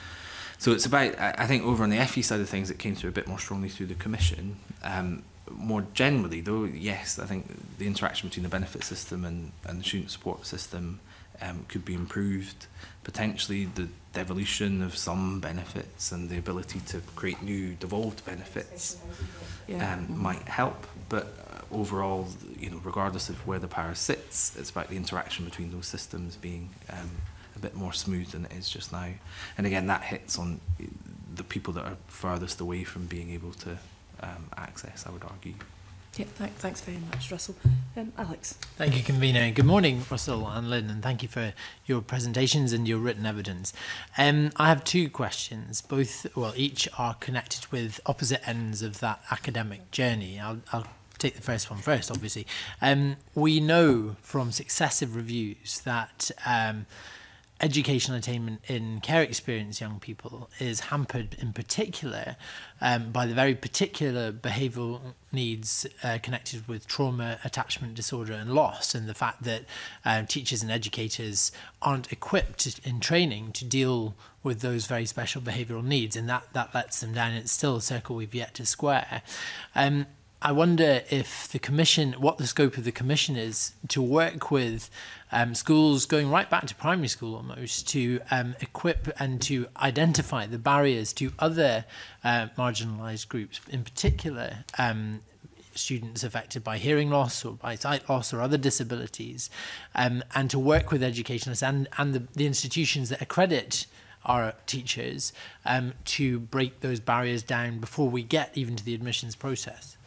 Speaker 2: So it's about, I think over on the F E side of things, it came through a bit more strongly through the Commission. Um, more generally though, yes, I think the interaction between the benefit system and, and the student support system um, could be improved. Potentially the devolution of some benefits and the ability to create new devolved benefits
Speaker 1: Yeah.
Speaker 2: um, might help. But uh, overall, you know, regardless of where the power sits, it's about the interaction between those systems being um, a bit more smooth than it is just now. And again, that hits on the people that are furthest away from being able to um, access, I would argue.
Speaker 1: Yeah, th thanks very much, Russell. Um, Alex.
Speaker 7: Thank you, convener. Good morning, Russell and Lynn, and thank you for your presentations and your written evidence. Um, I have two questions, both, well, each are connected with opposite ends of that academic journey. I'll, I'll take the first one first, obviously. Um, we know from successive reviews that um, educational attainment in care experienced young people is hampered in particular um, by the very particular behavioural needs uh, connected with trauma, attachment disorder and loss, and the fact that um, teachers and educators aren't equipped in training to deal with those very special behavioural needs, and that, that lets them down. It's still a circle we've yet to square. Um, I wonder if the Commission, what the scope of the Commission is to work with um, schools going right back to primary school almost to um, equip and to identify the barriers to other uh, marginalised groups, in particular um, students affected by hearing loss or by sight loss or other disabilities, um, and to work with educationists and, and the, the institutions that accredit our teachers um, to break those barriers down before we get even to the admissions process.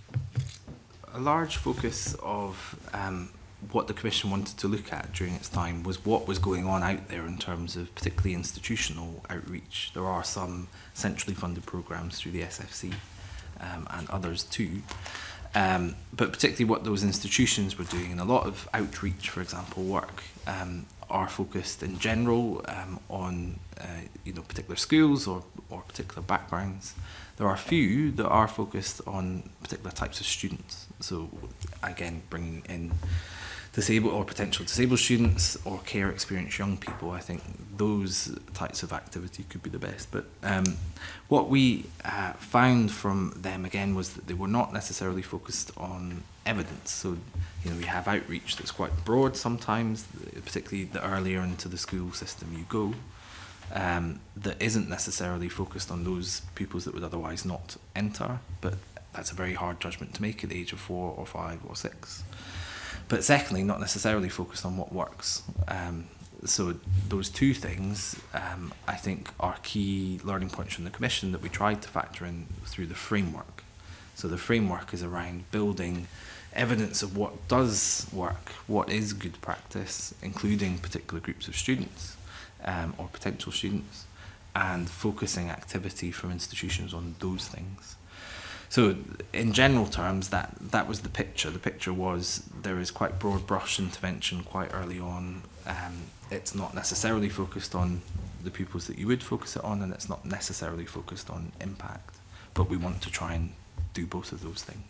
Speaker 2: A large focus of um, what the Commission wanted to look at during its time was what was going on out there in terms of particularly institutional outreach. There are some centrally funded programmes through the S F C um, and others too, um, but particularly what those institutions were doing, and a lot of outreach, for example, work um, are focused in general um, on uh, you know, particular schools or, or particular backgrounds. There are a few that are focused on particular types of students. So again, bringing in disabled or potential disabled students or care experienced young people, I think those types of activity could be the best. But um, what we uh, found from them again was that they were not necessarily focused on evidence. So you know, we have outreach that's quite broad sometimes, particularly the earlier into the school system you go. Um, that isn't necessarily focused on those pupils that would otherwise not enter, but that's a very hard judgment to make at the age of four or five or six. But secondly, not necessarily focused on what works. Um, so those two things, um, I think, are key learning points from the Commission that we tried to factor in through the framework. So the framework is around building evidence of what does work, what is good practice, including particular groups of students um, or potential students, and focusing activity from institutions on those things. So in general terms, that, that was the picture. The picture was there is quite broad brush intervention quite early on. Um, it's not necessarily focused on the pupils that you would focus it on, and it's not necessarily focused on impact. But we want to try and do both of those things.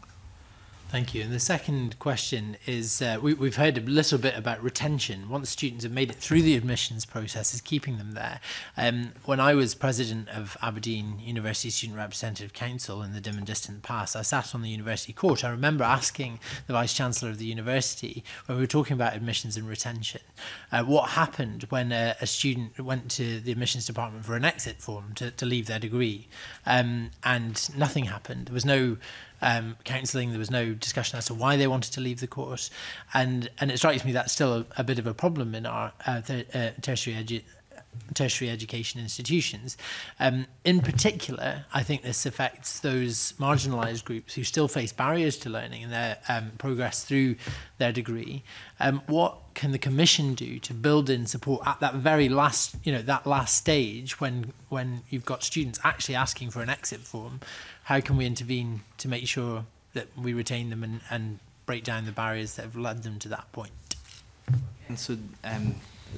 Speaker 7: Thank you. And the second question is, uh, we, we've heard a little bit about retention. Once students have made it through the admissions process, is keeping them there. Um, when I was president of Aberdeen University Student Representative Council in the dim and distant past, I sat on the university court. I remember asking the Vice-Chancellor of the university, when we were talking about admissions and retention, uh, what happened when a, a student went to the admissions department for an exit form to, to leave their degree. Um, and nothing happened. There was no Um, counselling, there was no discussion as to why they wanted to leave the course, and and it strikes me that's still a, a bit of a problem in our uh, th uh, tertiary, edu tertiary education institutions. Um, in particular, I think this affects those marginalised groups who still face barriers to learning and their um, progress through their degree. Um, what can the Commission do to build in support at that very last, you know, that last stage when when you've got students actually asking for an exit form? How can we intervene to make sure that we retain them and, and break down the barriers that have led them to that point?
Speaker 2: And so um,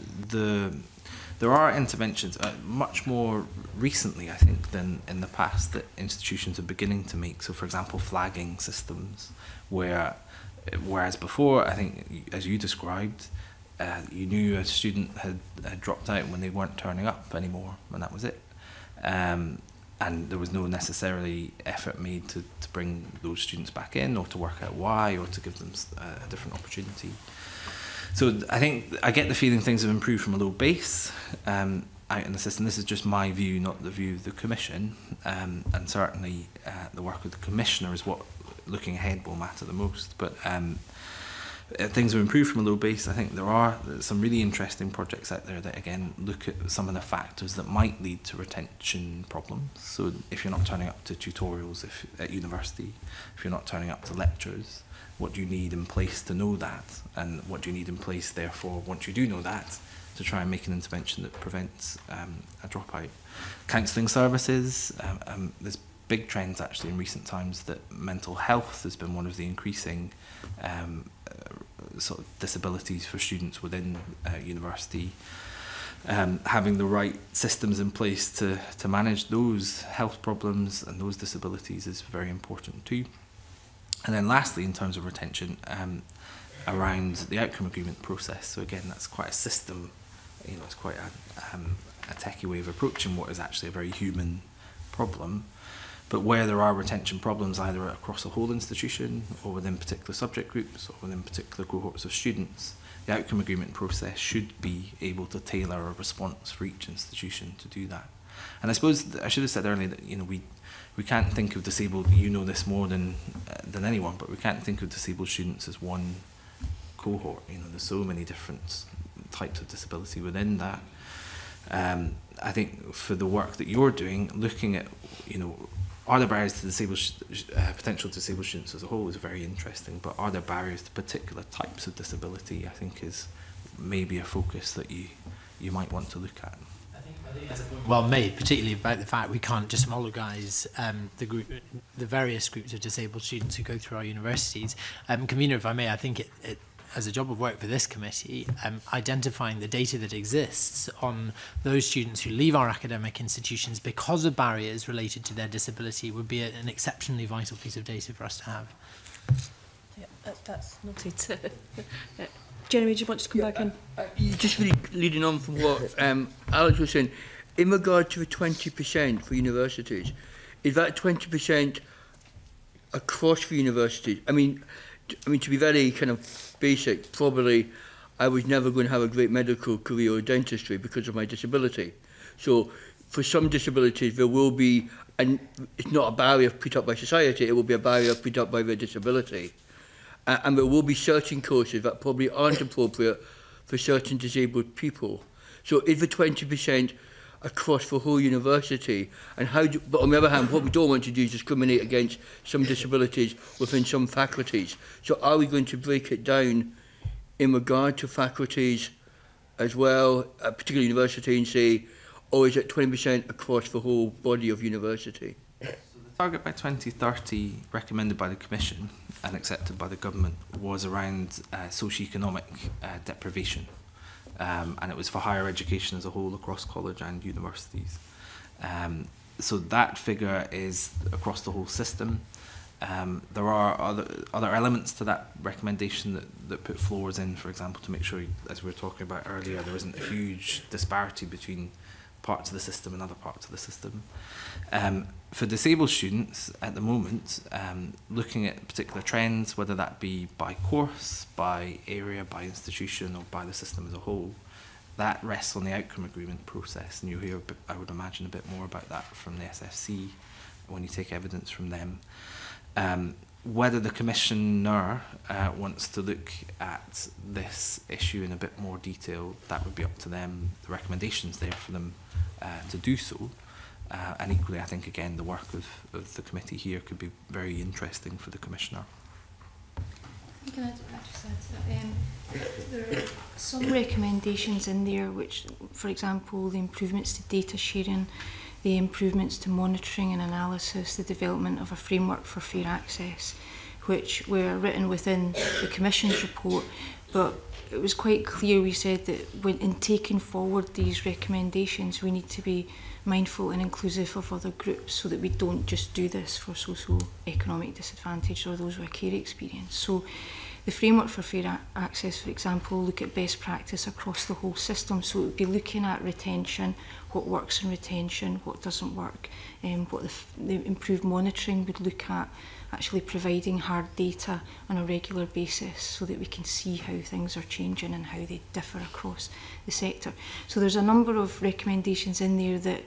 Speaker 2: the there are interventions uh, much more recently, I think, than in the past that institutions are beginning to make. So, for example, flagging systems, where whereas before, I think, as you described, uh, you knew a student had, had dropped out when they weren't turning up anymore, and that was it. Um, and there was no necessarily effort made to, to bring those students back in, or to work out why, or to give them a, a different opportunity. So I think I get the feeling things have improved from a low base um, out in the system. This is just my view, not the view of the Commission, um, and certainly uh, the work of the Commissioner is what, looking ahead, will matter the most. But um, things have improved from a low base. I think there are some really interesting projects out there that, again, look at some of the factors that might lead to retention problems. So if you're not turning up to tutorials if, at university, if you're not turning up to lectures, what do you need in place to know that? And what do you need in place, therefore, once you do know that, to try and make an intervention that prevents um, a dropout? Counselling services, um, um, there's big trends actually in recent times that mental health has been one of the increasing um, uh, sort of disabilities for students within uh, university. Um, having the right systems in place to, to manage those health problems and those disabilities is very important too. And then lastly, in terms of retention, um, around the outcome agreement process. So again, that's quite a system, you know, it's quite a, um, a techie way of approaching what is actually a very human problem. But where there are retention problems, either across a whole institution or within particular subject groups or within particular cohorts of students, the outcome agreement process should be able to tailor a response for each institution to do that. And I suppose I should have said earlier that, you know, we we can't think of disabled, you know this more than uh, than anyone, but we can't think of disabled students as one cohort. You know, there's so many different types of disability within that. Um, I think for the work that you're doing, looking at, you know, are there barriers to disabled uh, potential disabled students as a whole is very interesting, but are there barriers to particular types of disability, I think, is maybe a focus that you you might want to look at.
Speaker 7: Well made, particularly about the fact we can't just homologise um, the group, the various groups of disabled students who go through our universities. Um, Convener, if I may, I think it, it, as a job of work for this committee, um, identifying the data that exists on those students who leave our academic institutions because of barriers related to their disability would be a, an exceptionally vital piece of data for us to have.
Speaker 1: Yeah, that, that's noted. Jeremy, do you want to come yeah, back in?
Speaker 5: Uh, uh, just really leading on from what um, Alex was saying, in regard to the twenty percent for universities, is that twenty percent across for universities? I mean, I mean, to be very kind of basic, probably I was never going to have a great medical career or dentistry because of my disability. So for some disabilities, there will be, and it's not a barrier put up by society, it will be a barrier put up by their disability. Uh, and there will be certain courses that probably aren't appropriate for certain disabled people. So is the twenty percent across the whole university? And how do, but on the other hand, what we don't want to do is discriminate against some disabilities within some faculties. So are we going to break it down in regard to faculties as well, a particular university, and say, or is it twenty percent across the whole body of university?
Speaker 2: So the target by twenty thirty recommended by the Commission and accepted by the government was around uh, socio-economic uh, deprivation. Um, and it was for higher education as a whole across college and universities. Um, so that figure is across the whole system. Um, there are other, other elements to that recommendation that, that put floors in, for example, to make sure, as we were talking about earlier, there isn't a huge disparity between parts of the system and other parts of the system. Um, for disabled students at the moment, um, looking at particular trends, whether that be by course, by area, by institution, or by the system as a whole, that rests on the outcome agreement process, and you'll hear, a bit, I would imagine, a bit more about that from the S F C when you take evidence from them. Um, whether the Commissioner uh, wants to look at this issue in a bit more detail, that would be up to them. The recommendation's there for them uh, to do so. Uh, and equally, I think, again, the work of, of the committee here could be very interesting for the Commissioner.
Speaker 3: Can I just add to that? Um, there are some recommendations in there which, for example, the improvements to data sharing, the improvements to monitoring and analysis, the development of a framework for fair access, which were written within the Commission's report, but it was quite clear, we said that when in taking forward these recommendations, we need to be mindful and inclusive of other groups so that we don't just do this for socio-economic disadvantage or those with a care experience. So the framework for fair access, for example, look at best practice across the whole system. So it would be looking at retention, what works in retention, what doesn't work, um, what the, f the improved monitoring would look at, actually providing hard data on a regular basis so that we can see how things are changing and how they differ across the sector. So there's a number of recommendations in there that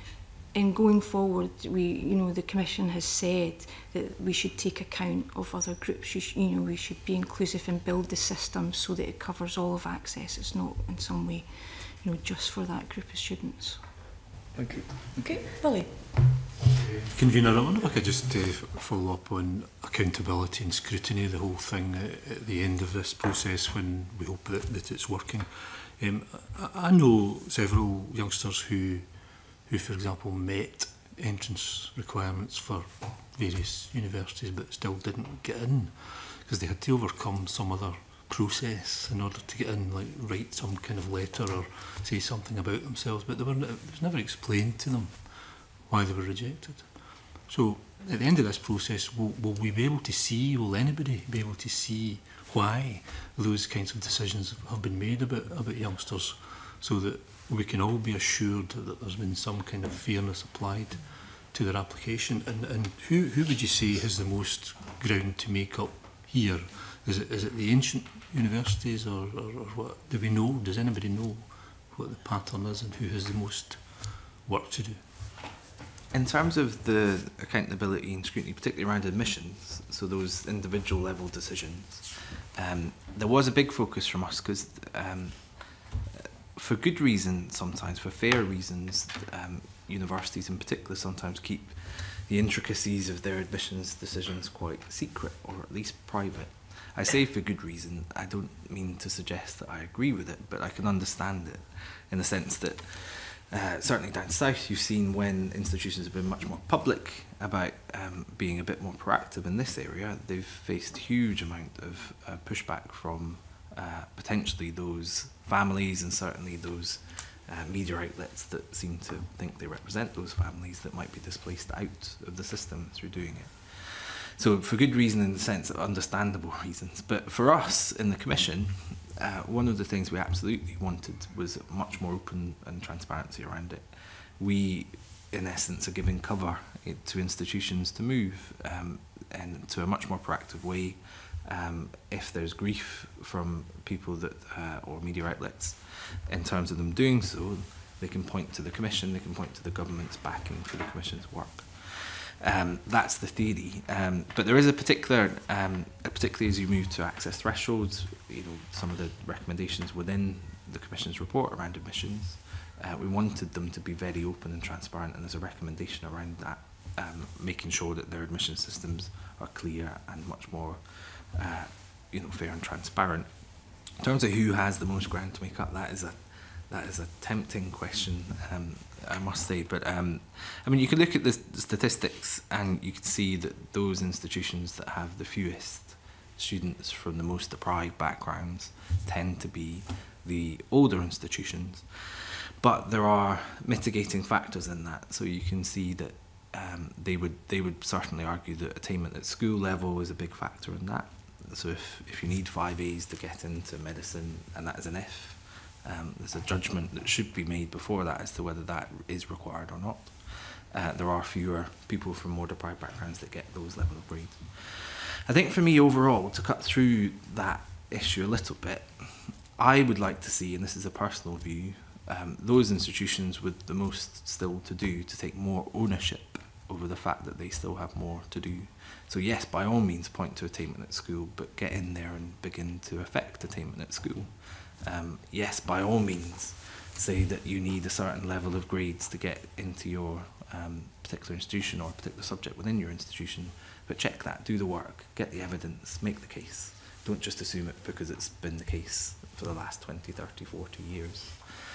Speaker 3: in going forward, we, you know, the Commission has said that we should take account of other groups. You, sh you know, we should be inclusive and build the system so that it covers all of access. It's not in some way, you know, just for that group of students.
Speaker 5: Thank you.
Speaker 1: Okay, Billy.
Speaker 4: Convener, I wonder if I could just uh, follow up on accountability and scrutiny, the whole thing uh, at the end of this process when we hope that, that it's working. Um, I, I know several youngsters who who, for example, met entrance requirements for various universities but still didn't get in because they had to overcome some other process in order to get in, like write some kind of letter or say something about themselves, but they were, it was never explained to them why they were rejected. So at the end of this process, will, will we be able to see, will anybody be able to see why those kinds of decisions have been made about, about youngsters so that we can all be assured that there's been some kind of fairness applied to their application? And, and who, who would you say has the most ground to make up here? Is it, is it the ancient universities or, or, or what? Do we know, does anybody know what the pattern is and who has the most work to do?
Speaker 2: In terms of the accountability and scrutiny, particularly around admissions, so those individual level decisions, um, there was a big focus from us because um, for good reason sometimes, for fair reasons, um, universities in particular sometimes keep the intricacies of their admissions decisions quite secret or at least private. I say for good reason, I don't mean to suggest that I agree with it, but I can understand it in the sense that uh, certainly down south you've seen when institutions have been much more public about um, being a bit more proactive in this area, they've faced huge amount of uh, pushback from uh, potentially those families and certainly those uh, media outlets that seem to think they represent those families that might be displaced out of the system through doing it. So for good reason, in the sense of understandable reasons. But for us in the Commission, uh, one of the things we absolutely wanted was much more open and transparency around it. We, in essence, are giving cover to institutions to move um, and to a much more proactive way. Um, if there's grief from people that uh, or media outlets in terms of them doing so, they can point to the Commission, they can point to the government's backing for the Commission's work. Um, that's the theory, um, but there is a particular, um, particularly as you move to access thresholds, you know, some of the recommendations within the Commission's report around admissions, uh, we wanted them to be very open and transparent, and there's a recommendation around that, um, making sure that their admission systems are clear and much more, uh, you know, fair and transparent. In terms of who has the most ground to make up, that is a that is a tempting question, um, I must say. But um, I mean, you can look at the statistics and you can see that those institutions that have the fewest students from the most deprived backgrounds tend to be the older institutions. But there are mitigating factors in that, so you can see that um, they would they would certainly argue that attainment at school level is a big factor in that. So if, if you need five A's to get into medicine, and that is an if, um, there's a judgment that should be made before that as to whether that is required or not. Uh, there are fewer people from more deprived backgrounds that get those level of grades. I think for me overall, to cut through that issue a little bit, I would like to see, and this is a personal view, um, those institutions with the most still to do to take more ownership over the fact that they still have more to do. So yes, by all means point to attainment at school, but get in there and begin to affect attainment at school. Um, yes, by all means say that you need a certain level of grades to get into your um, particular institution or particular subject within your institution, but check that, do the work, get the evidence, make the case. Don't just assume it because it's been the case for the last twenty, thirty, forty years.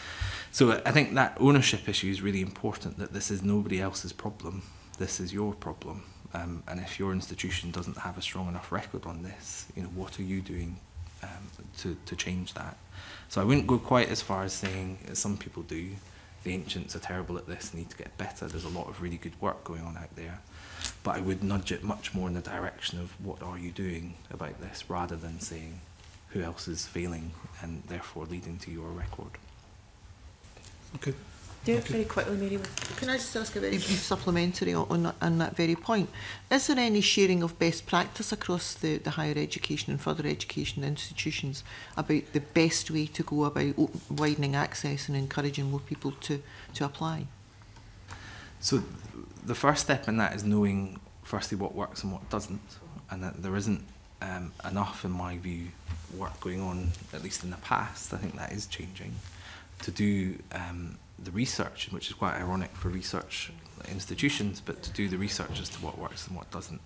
Speaker 2: So I think that ownership issue is really important, that this is nobody else's problem. This is your problem, um, and if your institution doesn't have a strong enough record on this, you know, what are you doing um, to, to change that? So I wouldn't go quite as far as saying, as some people do, the ancients are terrible at this, need to get better. There's a lot of really good work going on out there, but I would nudge it much more in the direction of what are you doing about this, rather than saying who else is failing and therefore leading to your record.
Speaker 4: Okay.
Speaker 1: Do
Speaker 4: Okay.
Speaker 1: very quickly, Mary.
Speaker 6: Can I just ask a very brief supplementary on, on, that, on that very point? Is there any sharing of best practice across the, the higher education and further education institutions about the best way to go about widening access and encouraging more people to, to apply?
Speaker 2: So the first step in that is knowing firstly what works and what doesn't, and that there isn't um, enough, in my view, work going on, at least in the past. I think that is changing, to do um, the research, which is quite ironic for research institutions, but to do the research as to what works and what doesn't.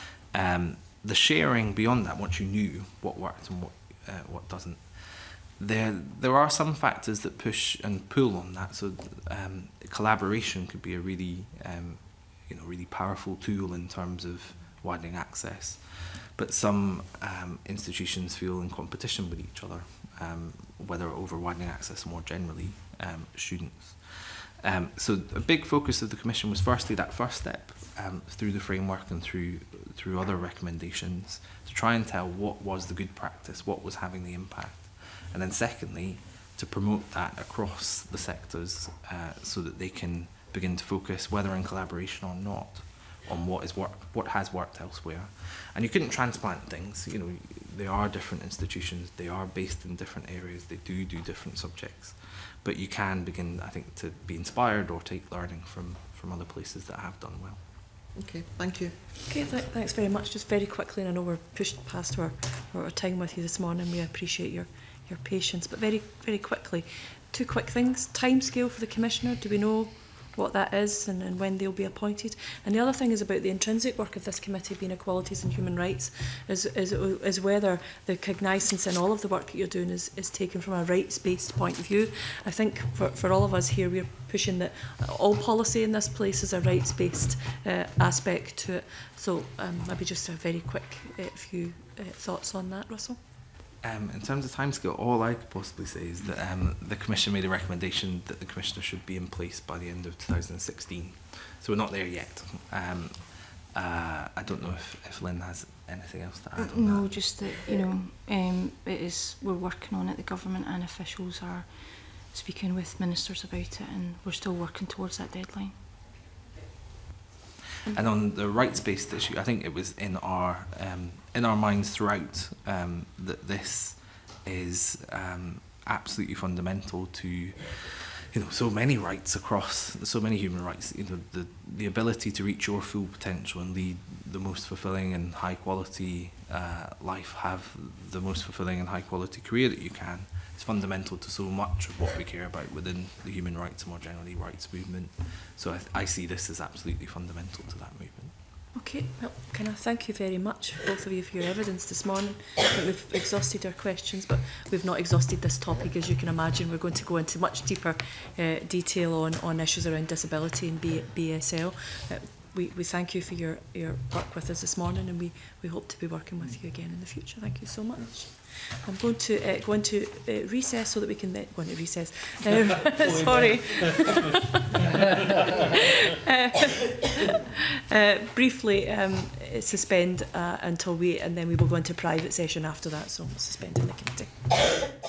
Speaker 2: Um, the sharing beyond that, once you knew what worked and what uh, what doesn't, there there are some factors that push and pull on that. So um, collaboration could be a really um, you know really powerful tool in terms of widening access, but some um, institutions feel in competition with each other, um, whether over widening access more generally, um, students. Um, so a big focus of the Commission was firstly that first step, um, through the framework and through through other recommendations, to try and tell what was the good practice, what was having the impact, and then secondly, to promote that across the sectors uh, so that they can begin to focus, whether in collaboration or not, on what is work, what has worked elsewhere. And you couldn't transplant things. You know, they are different institutions. They are based in different areas. They do do different subjects. But you can begin, I think, to be inspired or take learning from from other places that have done well.
Speaker 6: Okay, thank you.
Speaker 1: Okay, th thanks very much. Just very quickly, and I know we're pushed past our, our time with you this morning. We appreciate your your patience, but very very quickly, two quick things. Timescale for the Commissioner. Do we know what that is and, and when they'll be appointed? And the other thing is about the intrinsic work of this committee, being Equalities and Human Rights, is, is, is whether the cognizance in all of the work that you're doing is, is taken from a rights-based point of view. I think for, for all of us here, we're pushing that all policy in this place is a rights-based uh, aspect to it. So um, maybe just a very quick uh, few uh, thoughts on that, Russell.
Speaker 2: Um, in terms of timescale, all I could possibly say is that um, the Commission made a recommendation that the Commissioner should be in place by the end of two thousand sixteen. So we're not there yet. Um, uh, I don't know if, if Lynn has anything else to add on
Speaker 3: No,
Speaker 2: that.
Speaker 3: just that, you know, um, it is, we're working on it, the government and officials are speaking with ministers about it, and we're still working towards that deadline.
Speaker 2: And on the rights-based issue, I think it was in our um, in our minds throughout um, that this is um, absolutely fundamental to you know, so many rights across, so many human rights, you know, the, the ability to reach your full potential and lead the most fulfilling and high quality uh, life, have the most fulfilling and high quality career that you can, is fundamental to so much of what we care about within the human rights and more generally rights movement. So I, I see this as absolutely fundamental to that movement.
Speaker 1: Okay, well, can I thank you very much, both of you, for your evidence this morning. I think we've exhausted our questions, but we've not exhausted this topic. As you can imagine, we're going to go into much deeper uh, detail on, on issues around disability and B B S L. Uh, we, we thank you for your, your work with us this morning, and we, we hope to be working with you again in the future. Thank you so much. I'm going to uh, go into uh, recess so that we can then go into recess. Um, sorry. uh, uh, briefly um, suspend uh, until we, and then we will go into private session after that. So we'll suspend in the committee.